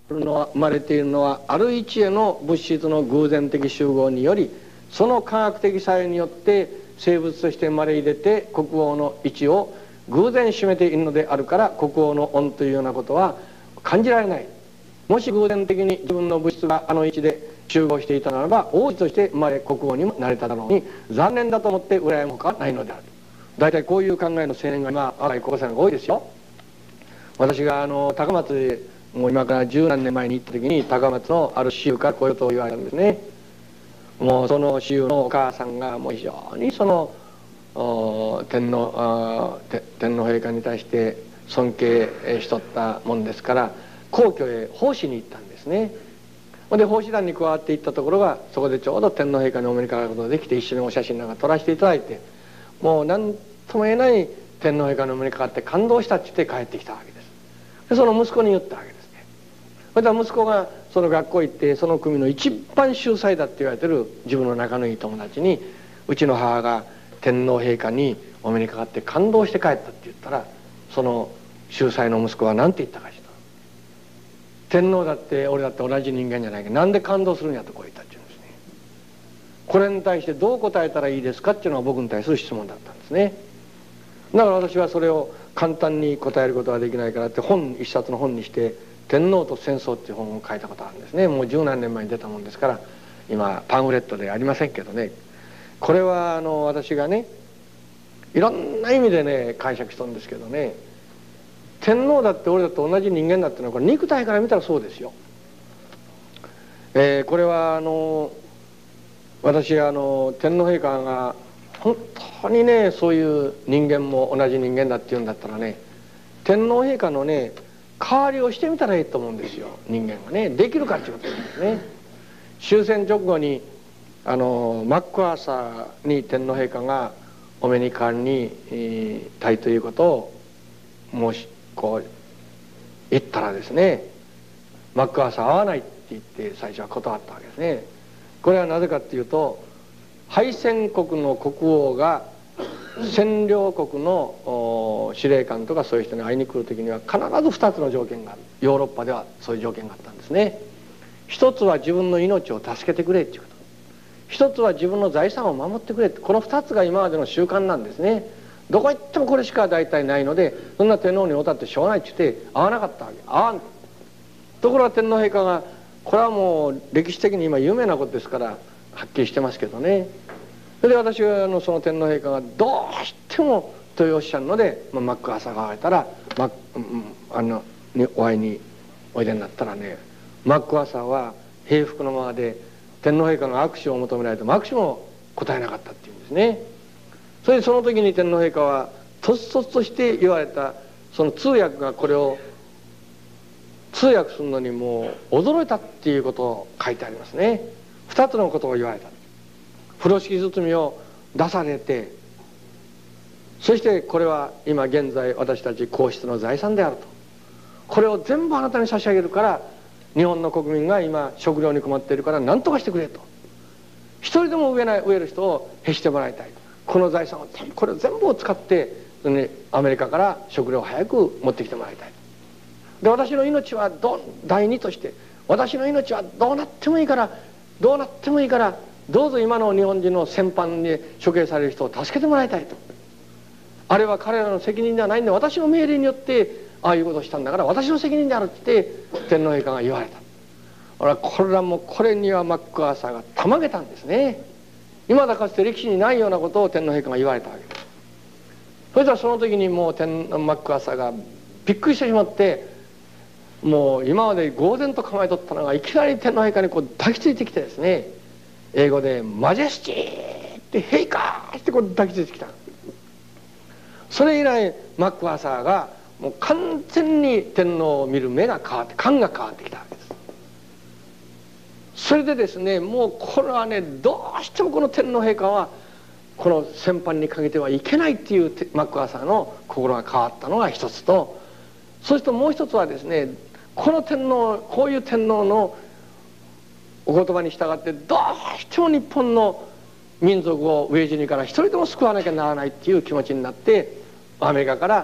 生まれているのはある一への物質の偶然的集合により、その科学的作用によって生物として生まれ入れて国王の位置を偶然占めているのであるから、国王の恩というようなことは感じられない。もし偶然的に自分の物質があの位置で集合していたならば、王子として生まれ国王にもなれただろうに、残念だと思って羨むほかはないのである。大体こういう考えの青年が今若い高校生が多いですよ。私が高松へもう今から十何年前に行った時に、高松のある私有からこういうことを言われたんですね。もうその私有のお母さんがもう非常にその天皇陛下に対して尊敬しとったもんですから、皇居へ奉仕に行ったんですね。で奉仕団に加わっていったところが、そこでちょうど天皇陛下にお目にかかることができて、一緒にお写真なんか撮らせていただいて、もう何とも言えない天皇陛下のお目にかかって感動したって言って帰ってきたわけです。でその息子に言ったわけですね。それで息子がその学校行って、その組の一番秀才だって言われてる自分の仲のいい友達に、うちの母が天皇陛下にお目にかかって感動して帰ったって言ったら、その秀才の息子は何て言ったかしら。天皇だって俺だって同じ人間じゃないけど、なんで感動するんやとこう言ったっていうんですね。これに対してどう答えたらいいですかっていうのが僕に対する質問だったんですね。だから私はそれを簡単に答えることができないからって、一冊の本にして「天皇と戦争」っていう本を書いたことがあるんですね。もう十何年前に出たもんですから、今パンフレットでありませんけどね。これは私がね、いろんな意味でね解釈したんですけどね、天皇だって俺だって同じ人間だっていうのは、これ肉体から見たらそうですよ。これは私天皇陛下が本当にねそういう人間も同じ人間だっていうんだったらね、天皇陛下のね代わりをしてみたらいいと思うんですよ。人間がねできるかっていうことなんですね。終戦直後にマックアーサーに天皇陛下がお目にかかりにたいということをもしこう言ったらですね、マックアーサー会わないって言って最初は断ったわけですね。これはなぜかっていうと、敗戦国の国王が占領国の司令官とかそういう人に会いに来る時には必ず2つの条件がある。ヨーロッパではそういう条件があったんですね。一つは自分の命を助けてくれっていうこと、一つは自分の財産を守ってくれって、この2つが今までの習慣なんですね。どこ行ってもこれしか大体ないので、そんな天皇におたってしょうがないって言って会わなかったわけ。会わん。ところが天皇陛下が、これはもう歴史的に今有名なことですからはっきりしてますけどね。それで私はその天皇陛下がどうしてもとおっしゃるので、マックアーサーが会えたらにお会いにおいでになったらね、マックアーサーは平服のままで、天皇陛下が握手を求められても握手も答えなかったっていうんですね。それでその時に天皇陛下はとっそつとして言われた、その通訳がこれを通訳するのにもう驚いたっていうことを書いてありますね。2つのことを言われた。風呂敷包みを出されて、そしてこれは今現在私たち皇室の財産であると、これを全部あなたに差し上げるから、日本の国民が今食料に困っているから何とかしてくれと、一人でも飢える人をへしてもらいたい、この財産をこれ全部を使ってアメリカから食料を早く持ってきてもらいたい。で私の命は第二として、私の命はどうなってもいいからどうぞ今の日本人の戦犯に処刑される人を助けてもらいたいと。あれは彼らの責任ではないんで、私の命令によってああいうことをしたんだから私の責任であるって天皇陛下が言われた。これにはマックアーサーがたまげたんですね。今だかつて歴史にないようなことを天皇陛下が言われたわけです。それではその時にもうマックアーサーがびっくりしてしまって、もう今まで呆然と考えとったのがいきなり天皇陛下にこう抱きついてきてですね、英語で「マジェスティ!」って「陛下!」ってこう抱きついてきた。それ以来マックアーサーがもう完全に天皇を見る目が変わって、感が変わってきたわけです。それでですね、もうこれはね、どうしてもこの天皇陛下はこの戦犯にかけてはいけないっていうマックアーサーの心が変わったのが一つと、そしてもう一つはですね、こういう天皇のお言葉に従ってどうしても日本の民族を飢え死にから一人でも救わなきゃならないっていう気持ちになって、アメリカから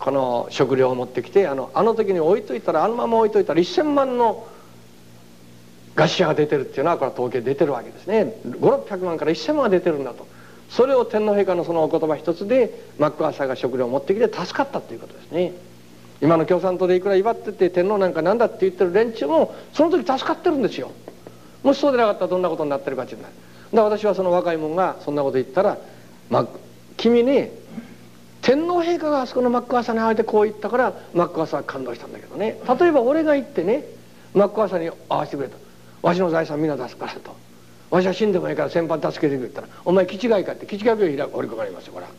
この食料を持ってきてあの時に置いといたらあのまま置いといたら1000万の餓死者が出てるっていうのはこれは統計出てるわけですね。500-600万から1000万が出てるんだと。それを天皇陛下のそのお言葉一つでマッカーサーが食料を持ってきて助かったということですね。今の共産党でいくら威張ってて天皇なんかなんだって言ってる連中もその時助かってるんですよ。もしそうでなかったらどんなことになってるかっていうのは。だから私はその若い者がそんなこと言ったら「君ね天皇陛下があそこのマッカーサーに会えてこう言ったからマッカーサーは感動したんだけどね、例えば俺が行ってねマッカーサーに会わせてくれと、わしの財産みんな出すからと、わしは死んでもいいから先輩助けてくれたらお前気違いかって気違い病院に折りかかりますよ。これは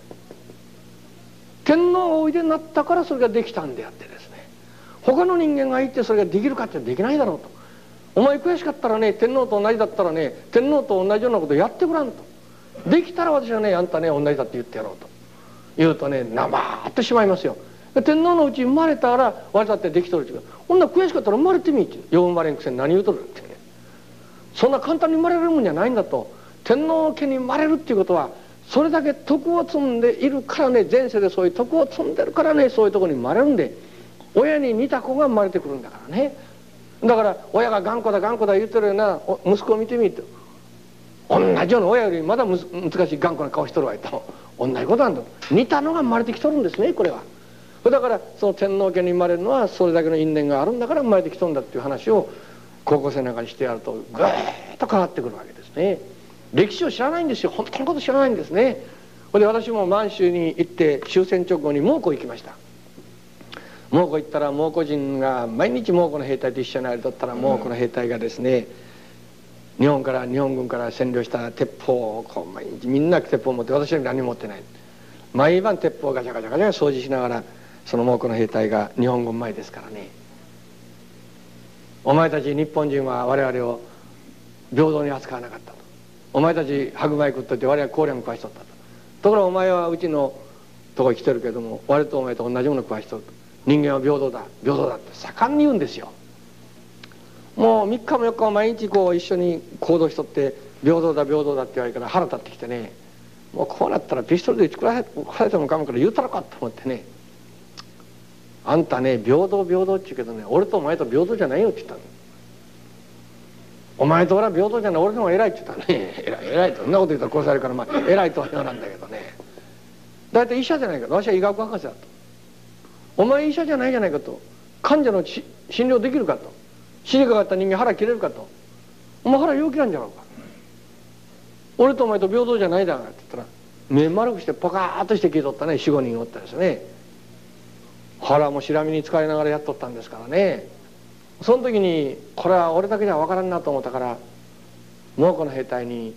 天皇がおいでになったからそれができたんであってですね、他の人間がいてそれができるかってできないだろうと。お前悔しかったらね天皇と同じだったらね天皇と同じようなことやってごらんと、できたら私はねあんたね同じだって言ってやろうと言うとねなまってしまいますよ。天皇のうち生まれたらわしだってできとるって言うから、こんな悔しかったら生まれてみいってよう生まれんくせに何言うとるってね、そんな簡単に生まれるもんじゃないんだと。天皇家に生まれるっていうことはそれだけ徳を積んでいるからね、前世でそういう徳を積んでるからねそういうところに生まれるんで、親に似た子が生まれてくるんだからね。だから親が頑固だ頑固だ言ってるような息子を見てみると同じような親よりまだ難しい頑固な顔しとるわけと同じことなんだと。似たのが生まれてきとるんですねこれは。だからその天皇家に生まれるのはそれだけの因縁があるんだから生まれてきとるんだっていう話を高校生なんかにしてやるとぐーっと変わってくるわけですね。歴史を知らないんですよ。本当のこと知らないんですね。で私も満州に行って終戦直後に蒙古行きました。蒙古行ったら蒙古人が毎日蒙古の兵隊と一緒に歩いとったら蒙古の兵隊がですね日本軍から占領した鉄砲をこう毎日みんな鉄砲を持って、私は何も持ってない。毎晩鉄砲をガチャガチャガチャ掃除しながらその蒙古の兵隊が日本軍前ですからね、お前たち日本人は我々を平等に扱わなかったと、お前たち白米食っといて我々は高粱食わしとったと、ところがお前はうちのとこに来てるけども我とお前と同じもの食わしとると、人間は平等だ平等だって盛んに言うんですよ。もう3日も4日も毎日こう一緒に行動しとって平等だ平等だって言われるから腹立ってきてね、もうこうなったらピストルで撃ち殺されてもかもから言うたろかと思ってね、あんたね平等平等って言うけどね俺とお前と平等じゃないよって言ったの。お前と俺は平等じゃない、俺の方が偉いって言ったのね。偉いとそんなこと言ったら殺されるからまあ偉いとは言わなんだけどね、大体医者じゃないかと、私は医学博士だと、お前医者じゃないじゃないかと、患者の診療できるかと、死にかかった人間腹切れるかと、お前腹病気なんじゃろうか、俺とお前と平等じゃないだからって言ったら目丸くしてポカーッとして聞いとったね。 4,5 人おったですね。腹もしらみに使いながらやっとったんですからね。その時にこれは俺だけじゃ分からんなと思ったから蒙古の兵隊に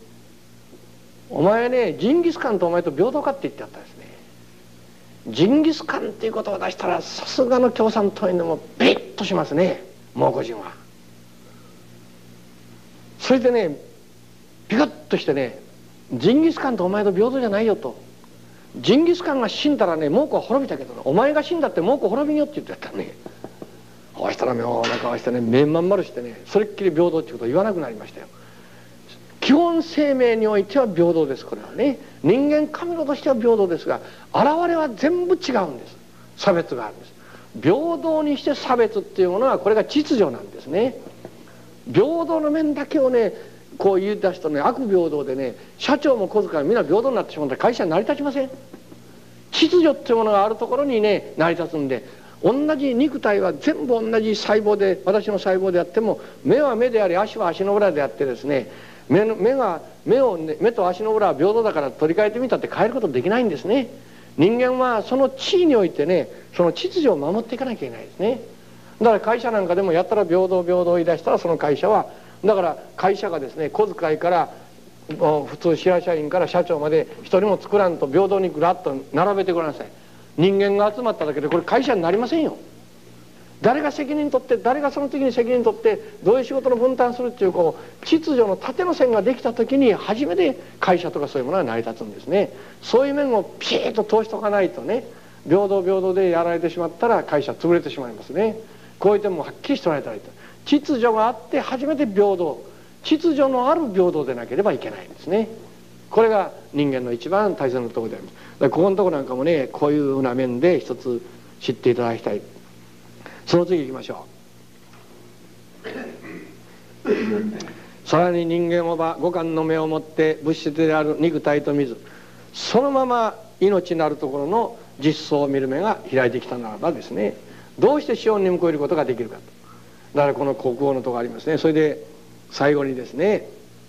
「お前ねジンギスカンとお前と平等か」って言ってやったんですね。ジンギスカンっていうことを出したらさすがの共産党員でもビリッとしますね蒙古人は。それでねピカッとしてね「ジンギスカンとお前と平等じゃないよ」と。ジンギスカンが死んだらね蒙古は滅びたけど、ね、お前が死んだって蒙古滅びんよって言ってやったらね、こうしたら妙な顔してね目まん丸してねそれっきり平等っていうことを言わなくなりましたよ。基本生命においては平等です。これはね人間神のとしては平等ですが現れは全部違うんです。差別があるんです。平等にして差別っていうものはこれが秩序なんですね。平等の面だけをねこう言い出すとね悪平等でね社長も小遣いみんな平等になってしまったら会社成り立ちません。秩序っていうものがあるところにね成り立つんで、同じ肉体は全部同じ細胞で私の細胞であっても目は目であり足は足の裏であってですね、目と足の裏は平等だから取り替えてみたって変えることできないんですね。人間はその地位においてねその秩序を守っていかなきゃいけないですね。だから会社なんかでもやったら平等平等を言い出したらその会社はだから会社がですね小遣いから普通支配社員から社長まで一人も作らんと平等にぐらっと並べてごらんなさい。人間が集まっただけでこれ会社になりませんよ。誰が責任取って誰がその時に責任取ってどういう仕事の分担するっていうこう秩序の縦の線ができた時に初めて会社とかそういうものが成り立つんですね。そういう面をピシッと通しとかないとね平等平等でやられてしまったら会社潰れてしまいますね。こういう点もはっきりしておられたらいいと。秩序があって初めて平等、秩序のある平等でなければいけないんですね。 これが人間の一番大切なところであります。だからここのところなんかもね、こういうふうな面で一つ知っていただきたい。その次行きましょう。さらに人間は五感の目をもって物質である肉体と水、そのまま命なるところの実相を見る目が開いてきたならばですね、どうして死音に向えることができるかと。だからこの国語のところありますね。それで最後にですね、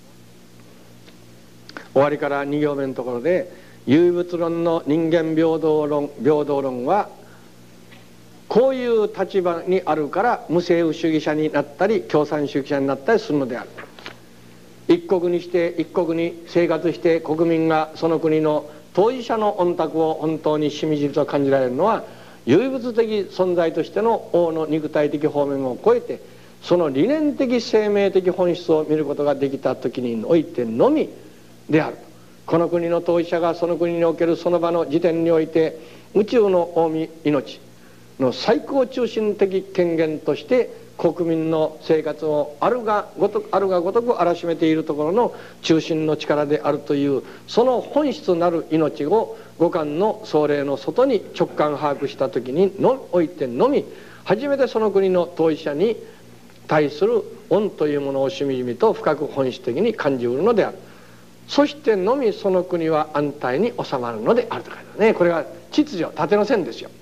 終わりから2行目のところで、唯物論の人間平等論はこういう立場にあるから無政府主義者になったり共産主義者になったりするのである。一国にして一国に生活して国民がその国の当事者の恩託を本当にしみじりと感じられるのは、唯物的存在としての王の肉体的方面を超えてその理念的生命的本質を見ることができた時においてのみである。この国の当事者がその国におけるその場の時点において宇宙の大命の最高中心的権限として国民の生活をあるがごとく荒らしめているところの中心の力であるというその本質なる命を五感の総霊の外に直感把握した時においてのみ初めてその国の当事者に対する恩というものをしみじみと深く本質的に感じうるのである。そしてのみその国は安泰に収まるのであると書いてあるね。これが秩序、縦の線ですよ。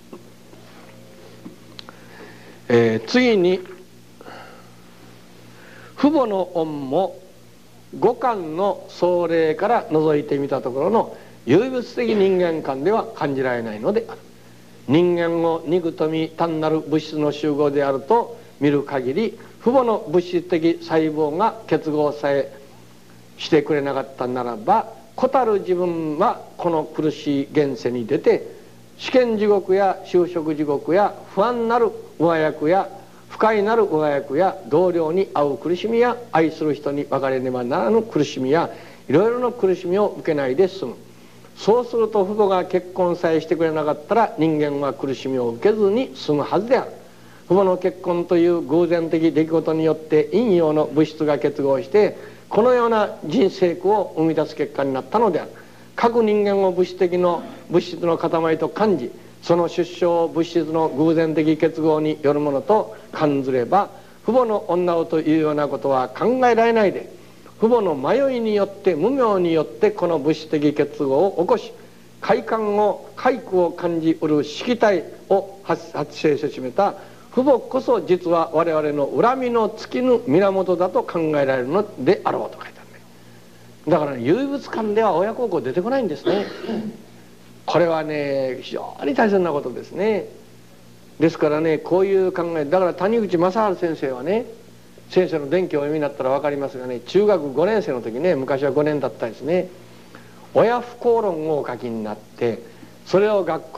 次に父母の恩も五感の総霊から覗いてみたところの唯物的人間観では感じられないのである。人間を肉とみ単なる物質の集合であると見る限り父母の物質的細胞が結合さえしてくれなかったならば子たる自分はこの苦しい現世に出て試験地獄や就職地獄や不安なる上役や不快なる上役や同僚に遭う苦しみや愛する人に別れねばならぬ苦しみやいろいろな苦しみを受けないで済む。そうすると父母が結婚さえしてくれなかったら人間は苦しみを受けずに済むはずである。父母の結婚という偶然的出来事によって陰陽の物質が結合してこのような人生苦を生み出す結果になったのである。各人間を物質の塊と感じその出生を物質の偶然的結合によるものと感ずれば父母の女をというようなことは考えられないで父母の迷いによって無明によってこの物質的結合を起こし快苦を感じうる色体を発生せしめた父母こそ実は我々の恨みの尽きぬ源だと考えられるのであろうと書いてあるね。だから、ね、唯物観では親孝行出てこないんですね。これはね非常に大切なことですね。ですからねこういう考えだから谷口正治先生はね先生の伝記をお読みになったら分かりますがね中学5年生の時ね昔は5年だったですね親不孝論をお書きになってそれを学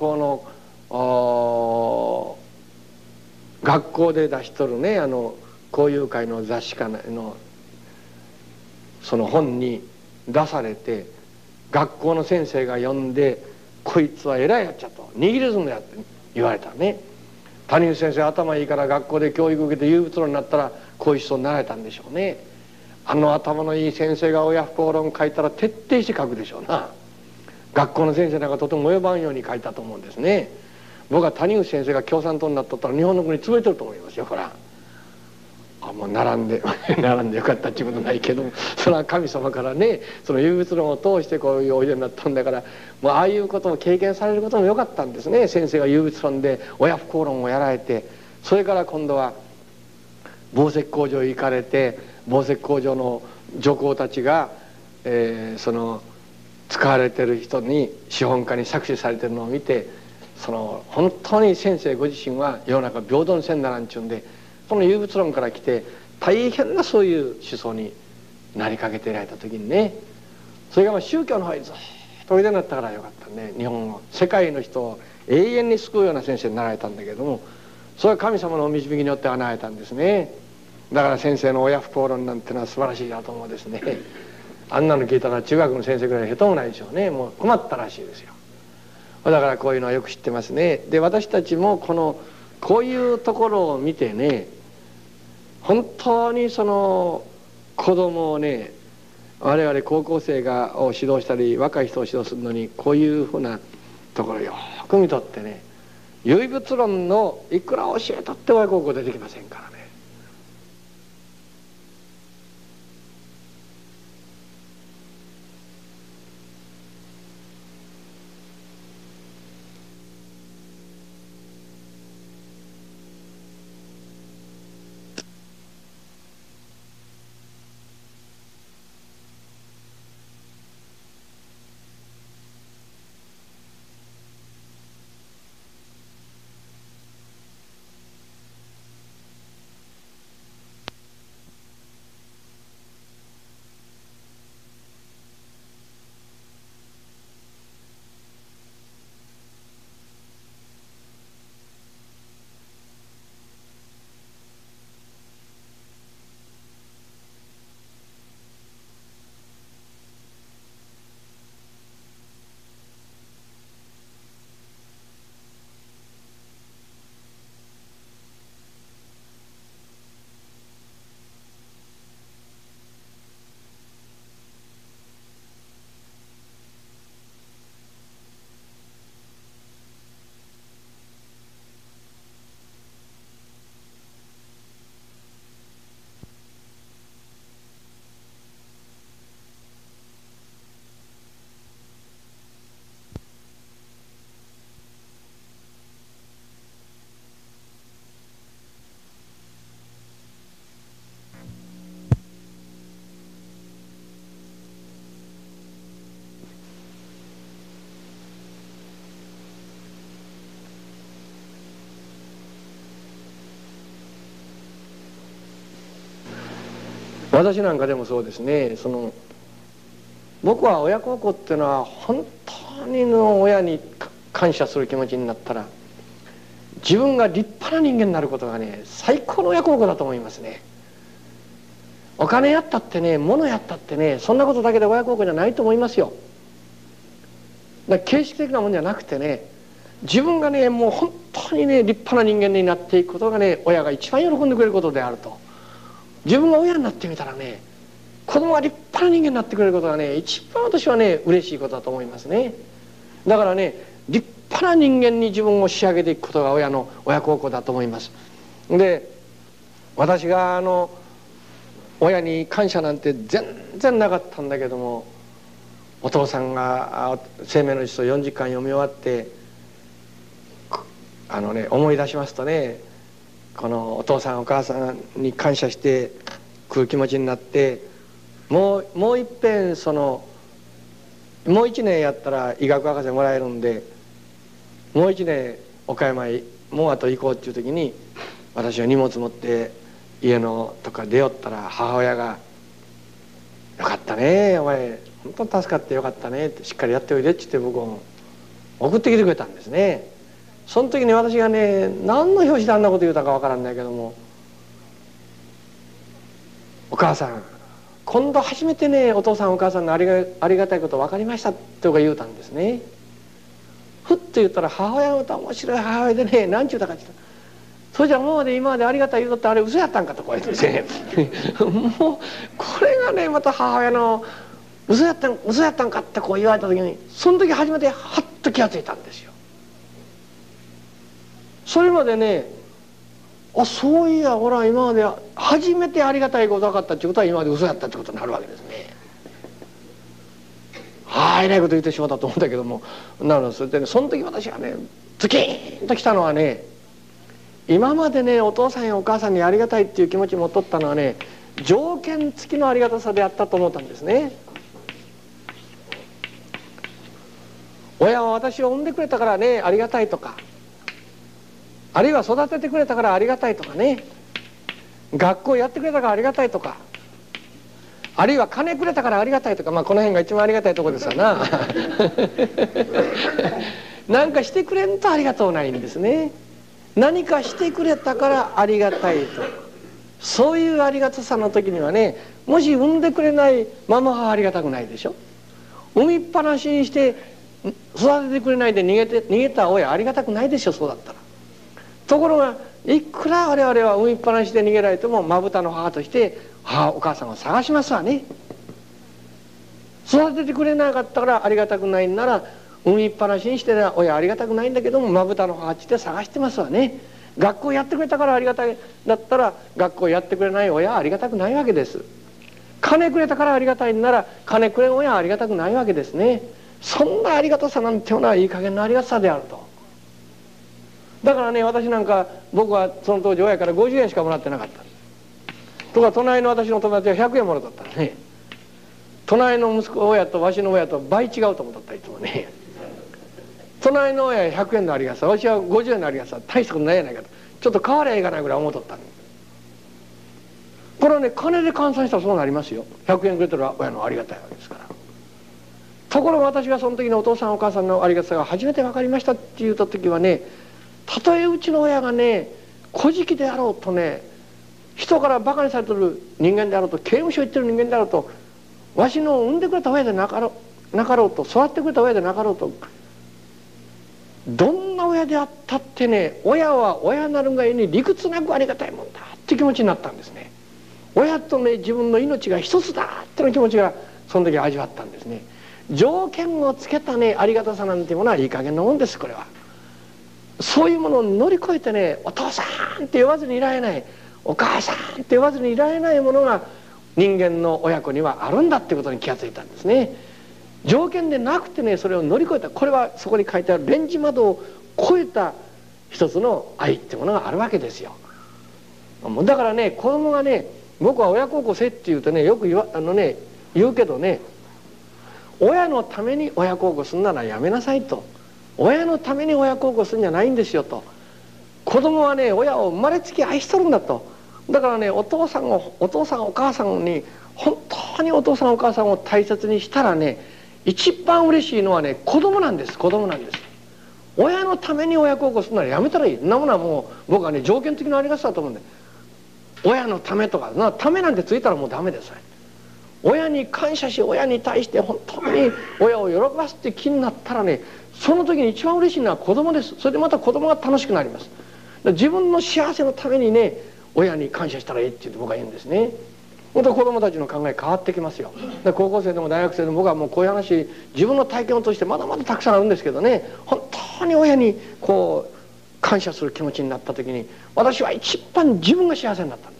校で出しとるね交友会の雑誌かのその本に出されて学校の先生が読んでこいつは偉いやっちゃとニヒリズムやって言われたね。谷口先生頭いいから学校で教育受けて唯物論になったらこういう人になられたんでしょうね。頭のいい先生が親不孝論書いたら徹底して書くでしょうな。学校の先生なんかとても及ばんように書いたと思うんですね。僕は谷口先生が共産党になっとったら日本の国潰れてると思いますよ。ほらもう並んでよかったっていうことないけどもそれは神様からねその唯物論を通してこういうおいでになったんだからもうああいうことを経験されることもよかったんですね。先生が唯物論で親不孝論をやられてそれから今度は紡績工場へ行かれて紡績工場の女工たちが、その使われてる人に資本家に搾取されてるのを見て本当に先生ご自身は世の中平等にせんならんちゅうんでこの唯物論から来て大変なそういう思想になりかけていられた時にねそれが宗教の方にずっとおいでになったからよかったね。日本を世界の人を永遠に救うような先生になられたんだけどもそれは神様のお導きによってはなられたんですね。だから先生の親不孝論なんてのは素晴らしいなと思うんですね。あんなの聞いたら中学の先生ぐらい下手もないでしょうね。もう困ったらしいですよ。だからこういうのはよく知ってますね。で私たちもこういうところを見てね本当にその子供をね我々高校生を指導したり若い人を指導するのにこういうふうなところをよく見とってね、唯物論のいくら教えたって親孝行出てきませんからね。私なんかでもそうですね、僕は親孝行っていうのは本当に親に感謝する気持ちになったら自分が立派な人間になることがね、最高の親孝行だと思いますね。お金やったってね、物やったってね、そんなことだけで親孝行じゃないと思いますよ。だから形式的なもんじゃなくてね、自分がねもう本当にね立派な人間になっていくことがね、親が一番喜んでくれることであると。自分が親になってみたらね、子供が立派な人間になってくれることがね、一番私はね嬉しいことだと思いますね。だからね、立派な人間に自分を仕上げていくことが親の親孝行だと思います。で、私が親に感謝なんて全然なかったんだけども、お父さんが生命の実を40巻読み終わって思い出しますとね、このお父さんお母さんに感謝してくる気持ちになって、もういっぺんもう1年やったら医学博士もらえるんで、もう1年岡山へもうあと行こうっていう時に、私は荷物持って家のとか出よったら、母親が「よかったねお前本当助かってよかったね」って、しっかりやっておいでって言って僕を送ってきてくれたんですね。その時に私がね、何の表紙であんなこと言うたかわからんないけども、お母さん今度初めてねお父さんお母さんのありがたいこと分かりましたって言うたんですね。ふっと言ったら、母親の面白い母親でね、何ちゅうたかって言ったら、それじゃ今までありがたい言うとってあれ嘘やったんかとこう言ってねもうこれがねまた母親の嘘やったんかってこう言われた時に、その時初めてハッと気がついたんですよ。それまでね、そういや俺は今まで初めてありがたいこと分かったってことは今まで嘘やったってことになるわけですね。えらいこと言ってしまったと思ったけども、それでね、その時私がねズキーンときたのはね、今までねお父さんやお母さんにありがたいっていう気持ち持っとったのはね、条件付きのありがたさであったと思ったんですね。親は私を産んでくれたからねありがたいとか、あるいは育ててくれたからありがたいとかね、学校やってくれたからありがたいとか、あるいは金くれたからありがたいとか、この辺が一番ありがたいとこですわななんかしてくれんとありがとうないんですね。何かしてくれたからありがたいと、そういうありがたさの時にはね、もし産んでくれないママはありがたくないでしょ。産みっぱなしにして育ててくれないで逃げた親ありがたくないでしょ、そうだったら。ところがいくら我々は産みっぱなしで逃げられても、まぶたの母としてお母さんを探しますわね。 育ててくれなかったからありがたくないんなら、産みっぱなしにしてね、親ありがたくないんだけども、まぶたの母って探してますわね。学校やってくれたからありがたいだったら、学校やってくれない親はありがたくないわけです。金くれたからありがたいんなら、金くれん親はありがたくないわけですね。そんなありがたさなんていうのはいい加減なありがたさであると。だからね、私なんか、僕はその当時親から50円しかもらってなかった。とか隣の私の友達は100円もらったったね。隣の息子親とわしの親と倍違うと思った、いつもね。隣の親は100円のありがたさ、わしは50円のありがたさ、大したことないやないかと、ちょっと変わりゃいかないぐらい思っとった。これはね、金で換算したらそうなりますよ。100円くれてる親のありがたいわけですから。ところが私がその時のお父さんお母さんのありがたさが初めて分かりましたって言った時はね、たとえうちの親がね、小じであろうとね、人からバカにされてる人間であろうと、刑務所行ってる人間であろうと、わしの産んでくれた親でなかろうと、育ってくれた親でなかろうと、どんな親であったってね、親は親なるがゆえに理屈なくありがたいもんだって気持ちになったんですね。親とね、自分の命が一つだっての気持ちがその時味わったんですね。条件をつけたね、ありがたさなんていうものはいい加減なもんです。これはそういうものを乗り越えてね、お父さんって呼ばずにいられない、お母さんって呼ばずにいられないものが人間の親子にはあるんだってことに気がついたんですね。条件でなくてね、それを乗り越えた、これはそこに書いてあるレンジ窓を越えた一つの愛ってものがあるわけですよ。だからね、子供がね、僕は親孝行せって言うとね、よく言うけどね、親のために親孝行するならやめなさいと。親のために親孝行するんじゃないんですよと。子供はね、親を生まれつき愛しとるんだと。だからね、お父さんお母さんに本当にお父さんお母さんを大切にしたらね、一番嬉しいのはね、子供なんです。子供なんです。親のために親孝行するならやめたらいい。そんなものはもう僕はね、条件的なありがたさだと思うんで、親のためとかためなんてついたらもうダメです。親に感謝し、親に対して本当に親を喜ばすって気になったらね、その時に一番嬉しいのは子供です。それでまた子供が楽しくなります。自分の幸せのためにね、親に感謝したらいいって言って僕は言うんですね。また子供たちの考え変わってきますよ。で高校生でも大学生でも僕はもうこういう話、自分の体験を通してまだまだたくさんあるんですけどね、本当に親にこう感謝する気持ちになった時に、私は一番自分が幸せになったんです。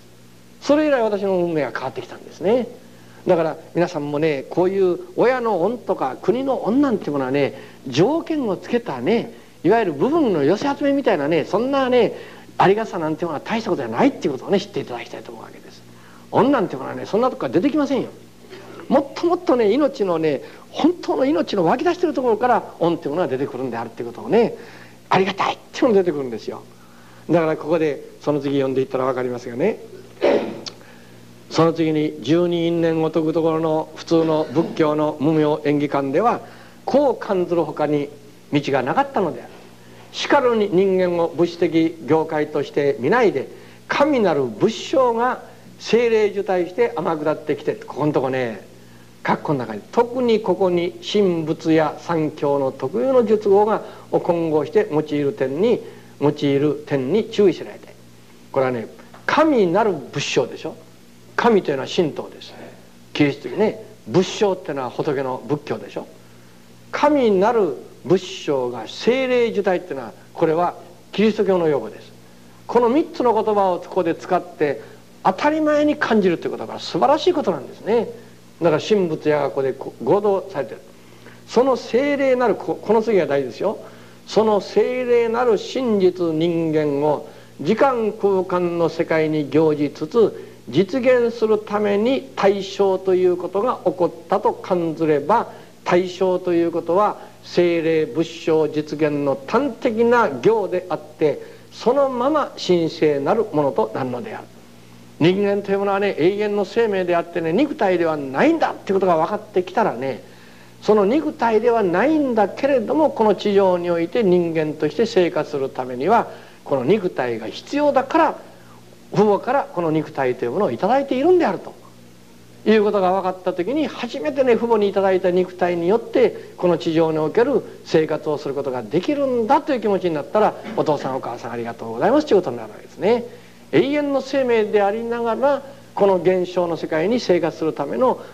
それ以来私の運命が変わってきたんですね。だから皆さんもね、こういう親の恩とか国の恩なんていうものはね、条件をつけたね、いわゆる部分の寄せ集めみたいなね、そんなね、ありがたさなんていうものは大したことじゃないっていうことをね、知っていただきたいと思うわけです。恩なんていうものはね、そんなとこから出てきませんよ。もっともっとね、命のね、本当の命の湧き出しているところから恩っていうものが出てくるんであるっていうことをね、ありがたいっていうのが出てくるんですよ。だからここでその次読んでいったら分かりますがね、その次に十二因縁を説くところの普通の仏教の無明縁起観では、こう感ずるほかに道がなかったのである。しかるに人間を物質的業界として見ないで、神なる仏性が精霊受体して天下ってきて、ここのとこね、括弧の中に特にここに神仏や三教の特有の術語が混合して用いる点に注意しないで。これはね、神なる仏性でしょ。神というのは神道です。キリスト的ね。仏性っていうのは仏の仏教でしょ。神なる仏性が精霊受体っていうのは、これはキリスト教の用語です。この3つの言葉をここで使って当たり前に感じるということが素晴らしいことなんですね。だから神仏やがここで合同されてる。その精霊なる、この次が大事ですよ。その精霊なる真実人間を時間空間の世界に行じつつ実現するために対象ということが起こったと感ずれば、対象ということは精霊仏性実現の端的な行であって、そのまま神聖なるものとなるのである。人間というものはね、永遠の生命であってね、肉体ではないんだってことが分かってきたらね、その肉体ではないんだけれども、この地上において人間として生活するためにはこの肉体が必要だから、父母からこの肉体というものをいただいているんであるということが分かった時に、初めてね、父母にいただいた肉体によってこの地上における生活をすることができるんだという気持ちになったら、お父さんお母さんありがとうございますということになるわけですね。永遠の生命でありながらこの現象の世界に生活するための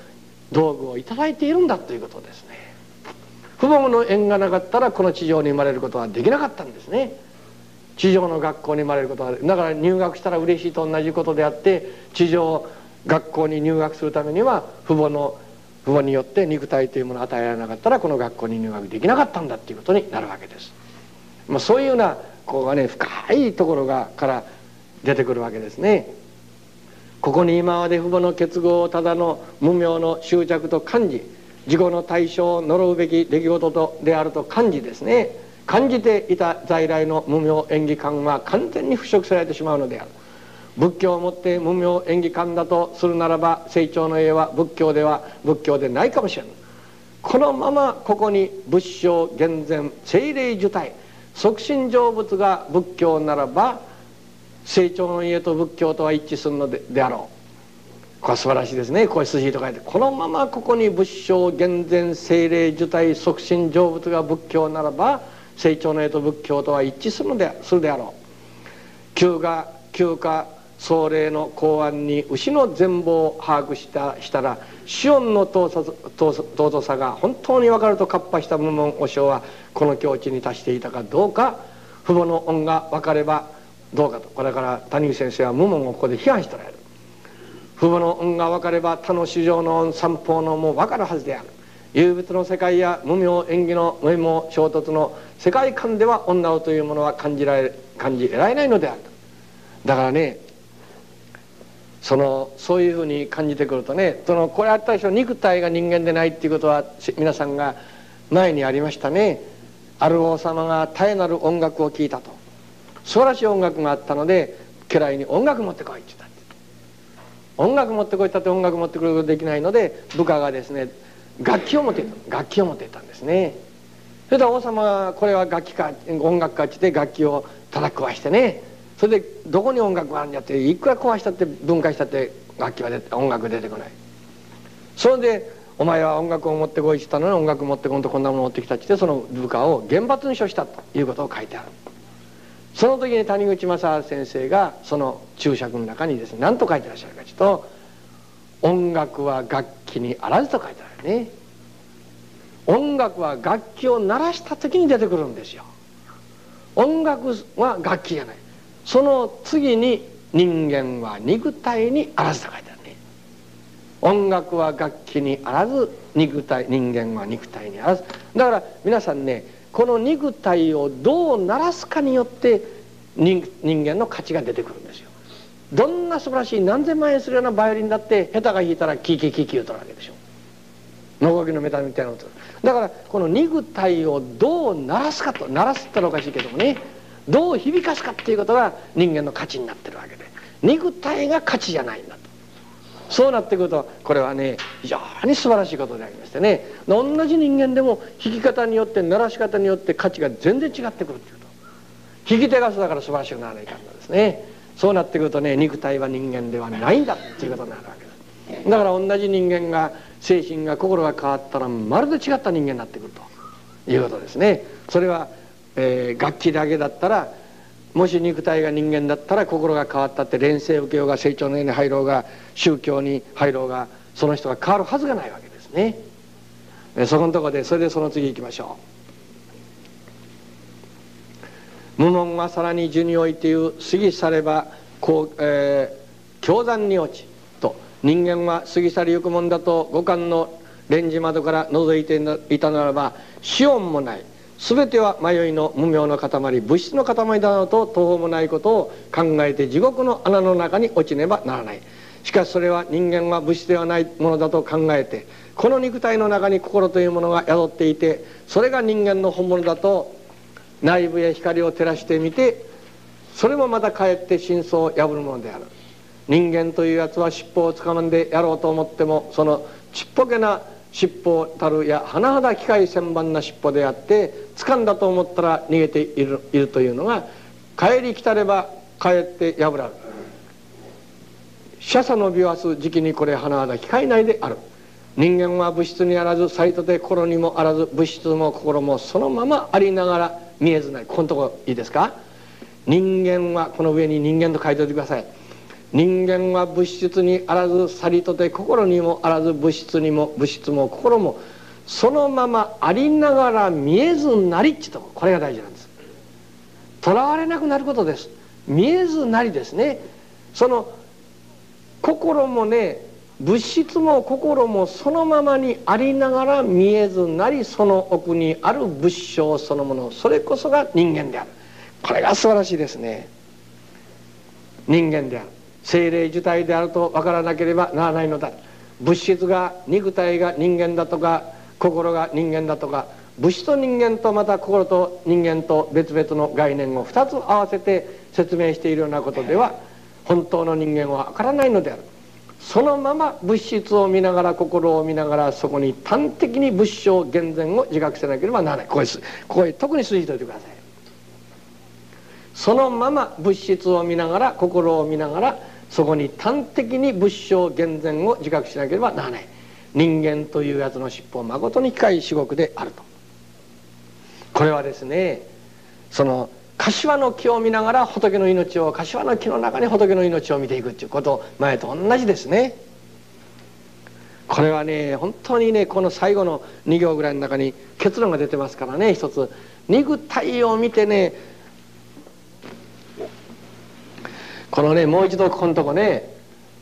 道具をいただいているんだということですね。父母の縁がなかったらこの地上に生まれることはできなかったんですね。地上の学校に生まれることは、だから入学したら嬉しいと同じことであって、地上学校に入学するためには父母によって肉体というものを与えられなかったらこの学校に入学できなかったんだということになるわけです。そういうようなここがね、深いところから出てくるわけですね。ここに今まで父母の結合をただの無明の執着と感じ、自己の対象を呪うべき出来事であると感じですね、感じていた在来の無明縁起観は完全に腐食されてしまうのである。仏教をもって無明縁起観だとするならば、成長の栄は仏教でないかもしれない。このままここに仏性厳然清霊受体即身成仏が仏教ならば、成長の家と仏教とは一致するのであろう。これは素晴らしいですね。こういう筋と書いて、このままここに仏性厳然清霊受体即身成仏が仏教ならば、成長の家と仏教とは一致するであろう。旧家壮麗の公安に牛の全貌を把握したら、子音の尊さが本当に分かるとカッパした無門和尚はこの境地に達していたかどうか、父母の恩が分かればどうかと。これから谷口先生は無門をここで批判しておられる。父母の恩が分かれば他の主情の恩三方のも分かるはずである。有物の世界や無明縁起の無明衝突の世界観では女というものは感じられないのである。だからね、そういうふうに感じてくるとね、これあったでしょ、肉体が人間でないっていうことは皆さんが前にありましたね。ある王様が絶えなる音楽を聴いたと。素晴らしい音楽があったので家来に音楽持ってこいって言ったって。音楽持ってこいったって音楽持ってくることができないので、部下がですね楽器を持っていったんですね。それで王様がこれは楽器か音楽かって言って楽器を叩き壊してね、それでどこに音楽があるんじゃって、いくら壊したって分解したって音楽出てこない。それでお前は音楽を持ってこいって言ったのに音楽持ってこんとこんなもの持ってきたって言って、その部下を厳罰に処したということを書いてある。その時に谷口正治先生がその注釈の中にですね何と書いてらっしゃるかというと、音楽は楽器にあらずと書いてあるね。音楽は楽器を鳴らした時に出てくるんですよ。音楽は楽器じゃない。その次に人間は肉体にあらずと書いてあるね。音楽は楽器にあらず、人間は肉体にあらず。だから皆さんね、この肉体をどう鳴らすかによって人間の価値が出てくるんですよ。どんな素晴らしい何千万円するようなバイオリンだって下手が弾いたらキーキーキーキー言うとるわけでしょ。ノコギのメタみたいな音だから、この肉体をどう鳴らすかと、鳴らすったらおかしいけどもね、どう響かすかっていうことが人間の価値になってるわけで、肉体が価値じゃないんだと。そうなってくるとこれはね非常に素晴らしいことでありましてね、同じ人間でも弾き方によって鳴らし方によって価値が全然違ってくるっていうと、弾き手がそうだから素晴らしくならないかんのですね。そうなってくるとね、肉体は人間ではないんだっていうことになるわけです。だから同じ人間が精神が心が変わったらまるで違った人間になってくるということですね。それは、楽器だけだったら、もし肉体が人間だったら心が変わったって錬成受けようが成長の家に入ろうが宗教に入ろうがその人が変わるはずがないわけですね。そこのところでそれでその次行きましょう。無門はさらに樹においていう過ぎ去れば強山に落ちと、人間は過ぎ去りゆくもんだと五感のレンジ窓から覗いていたならば、死音もない、全ては迷いの無明の塊、物質の塊だなどと途方もないことを考えて地獄の穴の中に落ちねばならない。しかしそれは人間は物質ではないものだと考えて、この肉体の中に心というものが宿っていて、それが人間の本物だと内部へ光を照らしてみて、それもまたかえって真相を破るものである。人間というやつは尻尾をつかまんでやろうと思っても、そのちっぽけな尻尾たるや甚だ機械千万な尻尾であって、掴んだと思ったら逃げているというのが、帰り来たれば帰って破られる。釈迦の美わす時期にこれ甚だ機械内である。人間は物質にあらず、サイトで心にもあらず、物質も心もそのままありながら見えずない。ここのところいいですか。人間は、この上に人間と書いておいてください。 人間は物質にあらずさりとて心にもあらず物質も心もそのままありながら見えずなりって言ったこれが大事なんです。とらわれなくなることです。見えずなりですね。その心もね、物質も心もそのままにありながら見えずなり、その奥にある物象そのもの、それこそが人間である。これが素晴らしいですね。人間である、精霊受体であると分からなければならないのだ。物質が肉体が人間だとか心が人間だとか、物質と人間とまた心と人間と別々の概念を2つ合わせて説明しているようなことでは本当の人間は分からないのである。そのまま物質を見ながら心を見ながら、そこに端的に物象現前を自覚せなければならない。ここへ特に筋といてください。そのまま物質を見ながら心を見ながら、そこに端的に物象現前を自覚しなければならない。人間というやつの尻尾をまことに機械至極であると。これはですね、その柏の木を見ながら仏の命を、柏の木の中に仏の命を見ていくということ前と同じですね。これはね、本当にね、この最後の2行ぐらいの中に結論が出てますからね。一つ、肉体を見てね、このね、もう一度ここのとこね、